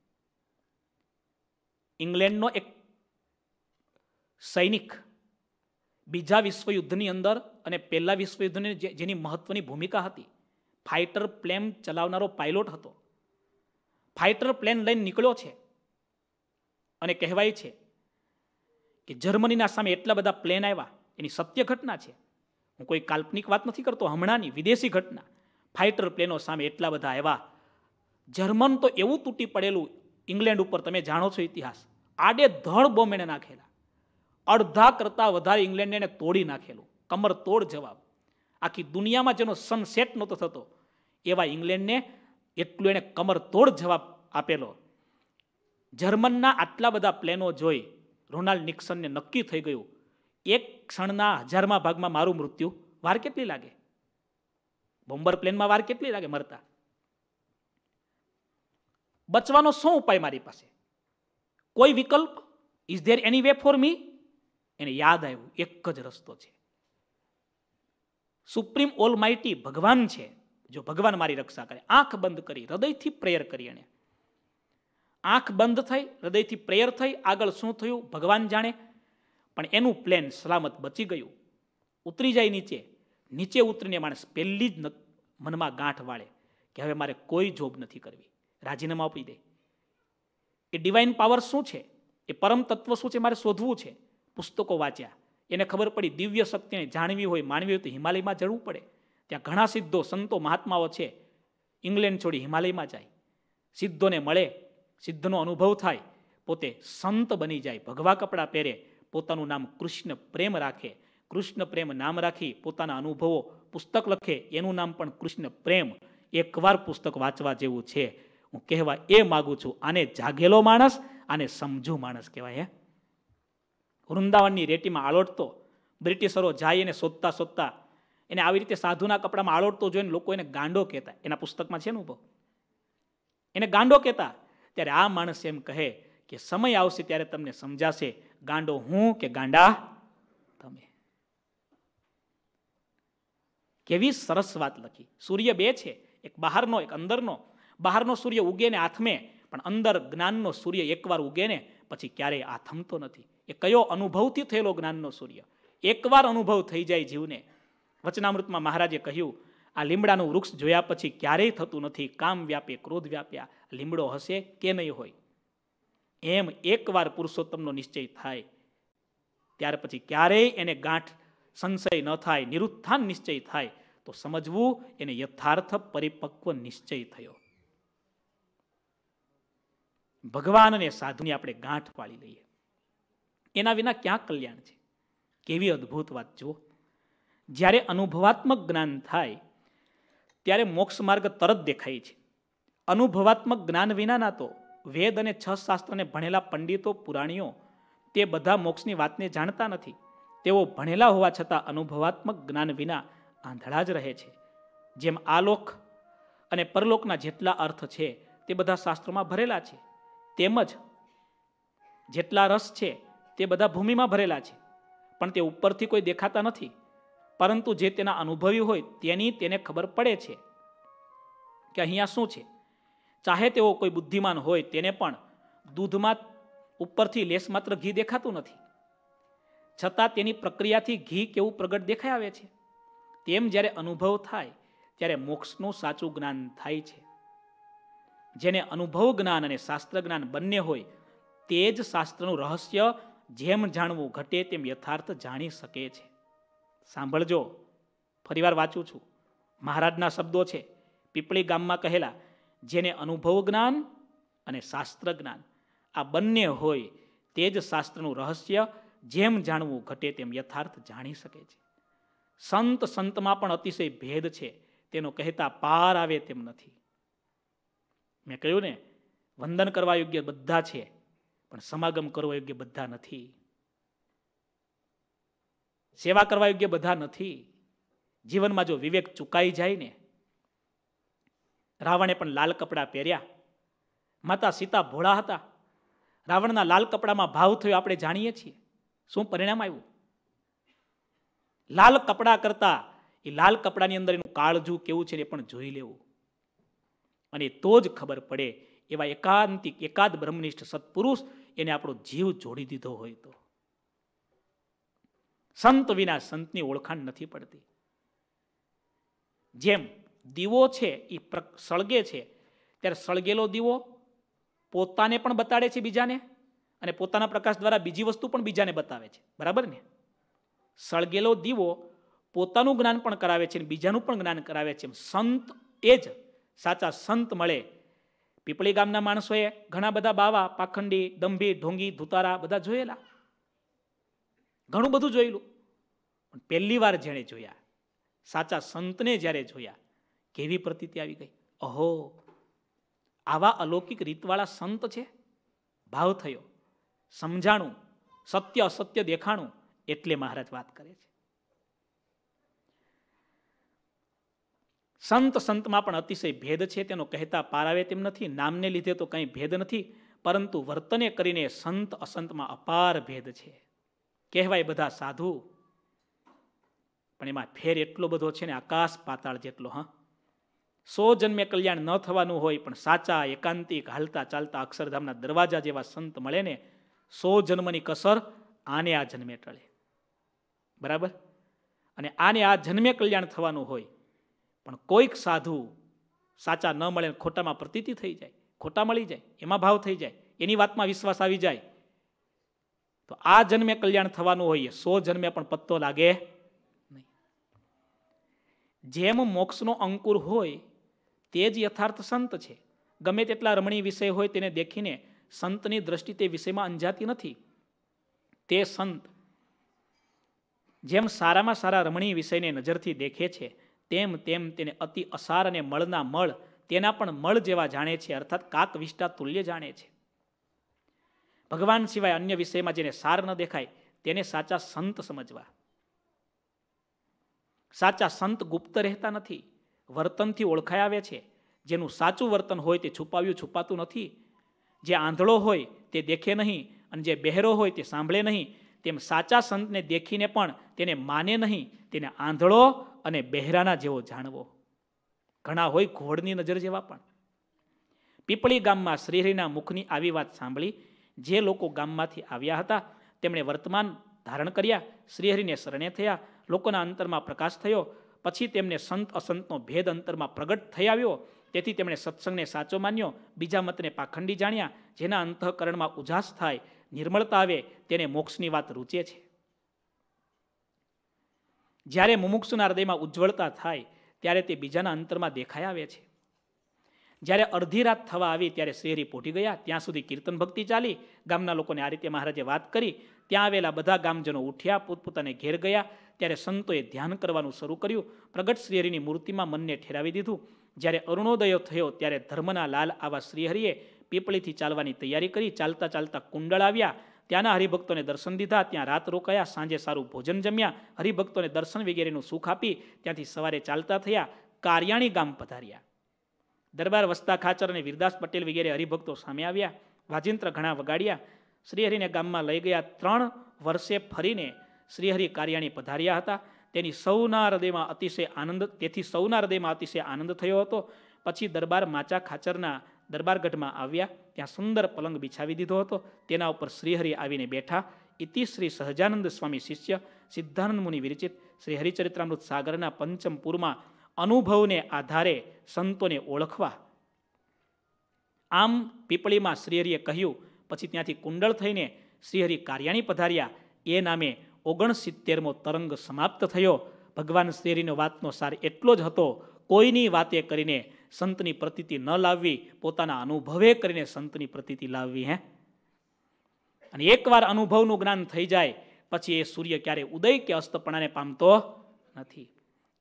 ઇંગ્લેન્ડનો એક સૈનિક, બીજા વિશ્વયુદ્ધની અંદર અને પહેલા વિશ્વયુદ્ધની જેની મહત્વની ભૂમિકા હતી, ફાઇટર પ્લેન ચલાવનારો પાયલોટ હતો. ફાઇટર પ્લેન લઈને નીકળ્યો છે અને કહેવાય છે કે જર્મનીના સામે એટલા બધા પ્લેન આવ્યા. એની સત્ય ઘટના છે, હું કોઈ કાલ્પનિક વાત નથી કરતો, હમણાંની વિદેશી ઘટના. ફાઇટર પ્લેનો સામે એટલા બધા આવ્યા, જર્મન તો એવું તૂટી પડેલું ઇંગ્લેન્ડ ઉપર, તમે જાણો છો ઇતિહાસ, આડે ધડ બોમ્બ એને નાખેલા, અડધા કરતા વધારે ઇંગ્લેન્ડ એને તોડી નાખેલું, કમર તોડ જવાબ. આખી દુનિયામાં જેનો સનસેટ નહોતો થતો એવા ઇંગ્લેન્ડને એટલું એને કમર તોડ જવાબ આપેલો. જર્મનના આટલા બધા પ્લેનો જોઈ રોનાલ્ડ નિક્સનને નક્કી થઈ ગયું, એક ક્ષણના હજારમાં ભાગમાં મારું મૃત્યુ, વાર કેટલી લાગે? બોમ્બર પ્લેનમાં વાર કેટલી લાગે મરતા? બચવાનો શું ઉપાય મારી પાસે? કોઈ વિકલ્પ? Is there any way for me? એને યાદ આવ્યું, એક જ રસ્તો છે, સુપ્રીમ ઓલમાઇટી ભગવાન છે, જો ભગવાન મારી રક્ષા કરે. આંખ બંધ કરી હૃદયથી પ્રેયર કરી, એને આંખ બંધ થઈ હૃદયથી પ્રેયર થઈ, આગળ શું થયું ભગવાન જાણે, પણ એનું પ્લેન સલામત બચી ગયું. ઉતરી જાય નીચે, નીચે ઉતરીને માણસ પહેલી જ મનમાં ગાંઠ વાળે કે હવે મારે કોઈ જોબ નથી કરવી, રાજીનામા આપી દે. એ ડિવાઇન પાવર શું છે, એ પરમ તત્વ શું છે, મારે શોધવું છે. પુસ્તકો વાંચ્યા, એને ખબર પડી દિવ્ય શક્તિને જાણવી હોય, માનવી હોય તો હિમાલયમાં જવું પડે. ત્યાં ઘણા સિદ્ધો, સંતો, મહાત્માઓ છે. ઇંગ્લેન્ડ છોડી હિમાલયમાં જાય, સિદ્ધોને મળે, સિદ્ધનો અનુભવ થાય, પોતે સંત બની જાય, ભગવા કપડાં પહેરે, પોતાનું નામ કૃષ્ણ પ્રેમ રાખે, કૃષ્ણ પ્રેમ નામ રાખી પોતાના અનુભવો પુસ્તક લખે, એનું નામ પણ કૃષ્ણ પ્રેમ. એકવાર પુસ્તક વાંચવા જેવું છે. હું કહેવા એ માગું છું, આને જાગેલો માણસ, આને સમજુ માણસ કહેવાય. હે વૃંદાવનની રેટીમાં આળોટતો, બ્રિટિશરો જાય એને શોધતા શોધતા, એને આવી રીતે સાધુના કપડામાં આળોટતો જોઈને લોકો એને ગાંડો કહેતા. એના પુસ્તકમાં છે ને ઉભો, એને ગાંડો કહેતા. ત્યારે આ માણસ એમ કહે કે સમય આવશે ત્યારે તમને સમજાશે, ગાંડો હું કે ગાંડા તમે. કેવી સરસ વાત લખી. સૂર્ય બે છે, એક બહારનો એક અંદરનો. બહારનો સૂર્ય ઉગે ને આથમે, પણ અંદર જ્ઞાનનો સૂર્ય એકવાર ઉગે ને પછી ક્યારેય આથમતો નથી. એ કયો અનુભવથી થયેલો જ્ઞાનનો સૂર્ય, એકવાર અનુભવ થઈ જાય જીવને. વચનામૃતમાં મહારાજે કહ્યું, આ લીમડાનું વૃક્ષ જોયા પછી ક્યારેય થતું નથી કામ વ્યાપે ક્રોધ વ્યાપ્યા, લીમડો હશે કે નહીં હોય. એમ એકવાર પુરુષોત્તમનો નિશ્ચય થાય ત્યાર પછી ક્યારેય એને ગાંઠ સંશય ન થાય, નિરુત્થાન નિશ્ચય થાય તો સમજવું એને યથાર્થ પરિપક્વ નિશ્ચય થયો. ભગવાન અને સાધુની આપણે ગાંઠ પાળી લઈએ, એના વિના ક્યાં કલ્યાણ છે? કેવી અદ્ભુત વાત જુઓ. જ્યારે અનુભવાત્મક જ્ઞાન થાય ત્યારે મોક્ષ માર્ગ તરત દેખાય છે. અનુભવાત્મક જ્ઞાન વિનાના તો વેદ અને છ શાસ્ત્રને ભણેલા પંડિતો પુરાણીઓ તે બધા મોક્ષની વાતને જાણતા નથી. તેઓ ભણેલા હોવા છતાં અનુભવાત્મક જ્ઞાન વિના આંધળા જ રહે છે. જેમ આલોક અને પરલોકના જેટલા અર્થ છે તે બધા શાસ્ત્રોમાં ભરેલા છે, તેમજ જેટલા રસ છે તે બધા ભૂમિમાં ભરેલા છે, પણ તે ઉપરથી કોઈ દેખાતા નથી. પરંતુ જે તેના અનુભવી હોય તેની તેને ખબર પડે છે કે અહીંયા શું છે. ચાહે તેઓ કોઈ બુદ્ધિમાન હોય તેને પણ દૂધમાં ઉપરથી લેશ માત્ર ઘી દેખાતું નથી, છતાં તેની પ્રક્રિયાથી ઘી કેવું પ્રગટ દેખાઈ આવે છે. તેમ જ્યારે અનુભવ થાય ત્યારે મોક્ષનું સાચું જ્ઞાન થાય છે. જેને અનુભવ જ્ઞાન અને શાસ્ત્ર જ્ઞાન બંને હોય તે જ શાસ્ત્રનું રહસ્ય જેમ જાણવું ઘટે તેમ યથાર્થ જાણી શકે છે. સાંભળજો, ફરીવાર વાંચું છું, મહારાજના શબ્દો છે, પીપળી ગામમાં કહેલા, જેને અનુભવ જ્ઞાન અને શાસ્ત્ર જ્ઞાન આ બંને હોય તે જ શાસ્ત્રનું રહસ્ય જેમ જાણવું ઘટે તેમ યથાર્થ જાણી શકે છે. સંત સંતમાં પણ અતિશય ભેદ છે, તેનો કહેતા પાર આવે તેમ નથી. મેં કહ્યું ને, વંદન કરવા યોગ્ય બધા છે, પણ સમાગમ કરવા યોગ્ય બધા નથી. સેવા કરવા યોગ્ય બધા નથી. જીવનમાં જો વિવેક ચૂકાઈ જાય ને, રાવણે પણ લાલ કપડાં પહેર્યા, માતા સીતા ભોળા હતા, રાવણના લાલ કપડામાં ભાવ થયો આપણે જાણીએ છીએ. શું પરિણામ આવ્યું? લાલ કપડા કરતા એ લાલ કપડાની અંદર એનું કાળજું કેવું છે એ પણ જોઈ લેવું, અને તો જ ખબર પડે એવા એકાંતિક એકાદ બ્રહ્મનિષ્ઠ સત્પુરુષ એને આપણો જીવ જોડી દીધો હોય તો. સંત વિના સંતની ઓળખાણ નથી પડતી. જેમ દીવો છે એ સળગે છે, ત્યારે સળગેલો દીવો પોતાને પણ બતાડે છે બીજાને, અને પોતાના પ્રકાશ દ્વારા બીજી વસ્તુ પણ બીજાને બતાવે છે. બરાબર ને? સળગેલો દીવો પોતાનું જ્ઞાન પણ કરાવે છે અને બીજાનું પણ જ્ઞાન કરાવે છે. સંત એ જ સાચા સંત મળે. પીપળી ગામના માણસોએ ઘણા બધા બાવા, પાખંડી, દંભી, ઢોંગી, ધુતારા બધા જોયેલા, ઘણું બધું જોયેલું, પણ પહેલી વાર જેણે જોયા, સાચા સંતને જ્યારે જોયા, કેવી પ્રતીતિ આવી ગઈ. અહો, આવા અલૌકિક રીતવાળા સંત છે. ભાવ થયો, સમજાણું, સત્ય અસત્ય દેખાણું, એટલે મહારાજ વાત કરે છે. સંત સંતમાં પણ અતિશય ભેદ છે, તેનો કહેતા પાર આવે તેમ નથી. નામને લીધે તો કંઈ ભેદ નથી, પરંતુ વર્તને કરીને સંત અસંતમાં અપાર ભેદ છે. કહેવાય બધા સાધુ, પણ એમાં ફેર એટલો બધો છે ને, આકાશ પાતાળ જેટલો. હા, સો જન્મે કલ્યાણ ન થવાનું હોય, પણ સાચા એકાંતિક હાલતા ચાલતા અક્ષરધામના દરવાજા જેવા સંત મળે ને, સો જન્મની કસર આને આ જન્મે ટળે. બરાબર? અને આને આ જન્મે કલ્યાણ થવાનું હોય, પણ કોઈક સાધુ સાચા ન મળે, ખોટામાં પ્રતીતિ થઈ જાય, ખોટા મળી જાય, એમાં ભાવ થઈ જાય, એની વાતમાં વિશ્વાસ આવી જાય, તો આ જન્મે કલ્યાણ થવાનું હોય, સો જન્મે પણ પત્તો લાગે નહીં. જેમ મોક્ષનો અંકુર હોય તે જ યથાર્થ સંત છે. ગમે તેટલા રમણીય વિષય હોય તેને દેખીને સંતની દ્રષ્ટિ તે વિષયમાં અંજાતી નથી. તે સંત જેમ સારામાં સારા રમણીય વિષયને નજરથી દેખે છે, તેમ તેમ તેને અતિ અસાર અને મળના મળ તેના પણ મળ જેવા જાણે છે, અર્થાત કાક વિષ્ટા તુલ્ય જાણે છે. ભગવાન સિવાય અન્ય વિષયમાં જેને સાર ન દેખાય તેને સાચા સંત સમજવા. સાચા સંત ગુપ્ત રહેતા નથી, વર્તનથી ઓળખાઈ આવે છે. જેનું સાચું વર્તન હોય તે છુપાવ્યું છુપાતું નથી. જે આંધળો હોય તે દેખે નહીં, અને જે બહેરો હોય તે સાંભળે નહીં, તેમ સાચા સંતને દેખીને પણ તેને માને નહીં, તેને આંધળો અને બહેરાના જેવો જાણવો. ઘણા હોય ઘોડની નજર જેવા પણ. પીપળી ગામમાં શ્રીહરિના મુખની આવી વાત સાંભળી જે લોકો ગામમાંથી આવ્યા હતા તેમણે વર્તમાન ધારણ કર્યા, શ્રીહરિને શરણે થયા, લોકોના અંતરમાં પ્રકાશ થયો. પછી તેમને સંત અસંતનો ભેદ અંતરમાં પ્રગટ થઈ આવ્યો. તેથી તેમણે સત્સંગને સાચો માન્યો, બીજા મતને પાખંડી જાણ્યા. જેના અંતઃકરણમાં ઉજાસ થાય, નિર્મળતા આવે, તેને મોક્ષની વાત રૂચે છે. જ્યારે મુમુક્ષુના હૃદયમાં ઉજ્જવળતા થાય ત્યારે તે બીજાના અંતરમાં દેખાઈ આવે છે. જ્યારે અડધી રાત થવા આવી ત્યારે શ્રીહરિ પહોંચી ગયા. ત્યાં સુધી કીર્તન ભક્તિ ચાલી. ગામના લોકોને આ રીતે મહારાજે વાત કરી. ત્યાં આવેલા બધા ગામજનો ઉઠ્યા, પોતપોતાને ઘેર ગયા. ત્યારે સંતોએ ધ્યાન કરવાનું શરૂ કર્યું. પ્રગટ શ્રીહરિની મૂર્તિમાં મનને ઠેરાવી દીધું. જ્યારે અરુણોદય થયો ત્યારે ધર્મના લાલ આવા શ્રીહરિએ પીપળીથી ચાલવાની તૈયારી કરી. ચાલતા ચાલતા કુંડળ આવ્યા. ત્યાંના હરિભક્તોને દર્શન દીધા. ત્યાં રાત રોકાયા. સાંજે સારું ભોજન જમ્યા. હરિભક્તોને દર્શન વગેરેનું સુખ આપી ત્યાંથી સવારે ચાલતા થયા. કારિયાણી ગામ પધાર્યા. દરબાર વસ્તા ખાચર અને વીરદાસ પટેલ વગેરે હરિભક્તો સામે આવ્યા. વાજિંત્ર ઘણા વગાડ્યા. શ્રીહરિને ગામમાં લઈ ગયા. ત્રણ વર્ષે ફરીને શ્રીહરિ કારિયાણી પધાર્યા હતા. તેની સૌના હૃદયમાં અતિશય આનંદ તેથી સૌના હૃદયમાં અતિશય આનંદ થયો હતો. પછી દરબાર માચા ખાચરના દરબારગઢમાં આવ્યા. ત્યાં સુંદર પલંગ બિછાવી દીધો હતો. તેના ઉપર શ્રીહરિ આવીને બેઠા. ઇતિ શ્રી સહજાનંદ સ્વામી શિષ્ય સિદ્ધાનંદ મુનિ વિરચિત શ્રી હરિચરિત્રામૃત સાગરના પંચમપુરમાં અનુભવને આધારે સંતોને ઓળખવા. આમ પીપળીમાં શ્રીહરિએ કહ્યું. પછી ત્યાંથી કુંડળ થઈને શ્રીહરિ કારિયાણી પધાર્યા. એ નામે ઓગણસિત્તેરમો તરંગ સમાપ્ત થયો. ભગવાન શ્રીહરિનો વાતનો સાર એટલો જ હતો, કોઈની વાતે કરીને સંતની પ્રતીતિ ન લાવવી, પોતાના અનુભવે કરીને સંતની પ્રતીતિ લાવવી. હે અને એકવાર અનુભવનું જ્ઞાન થઈ જાય પછી એ સૂર્ય ક્યારે ઉદય કે અસ્તપણાને પામતો નથી.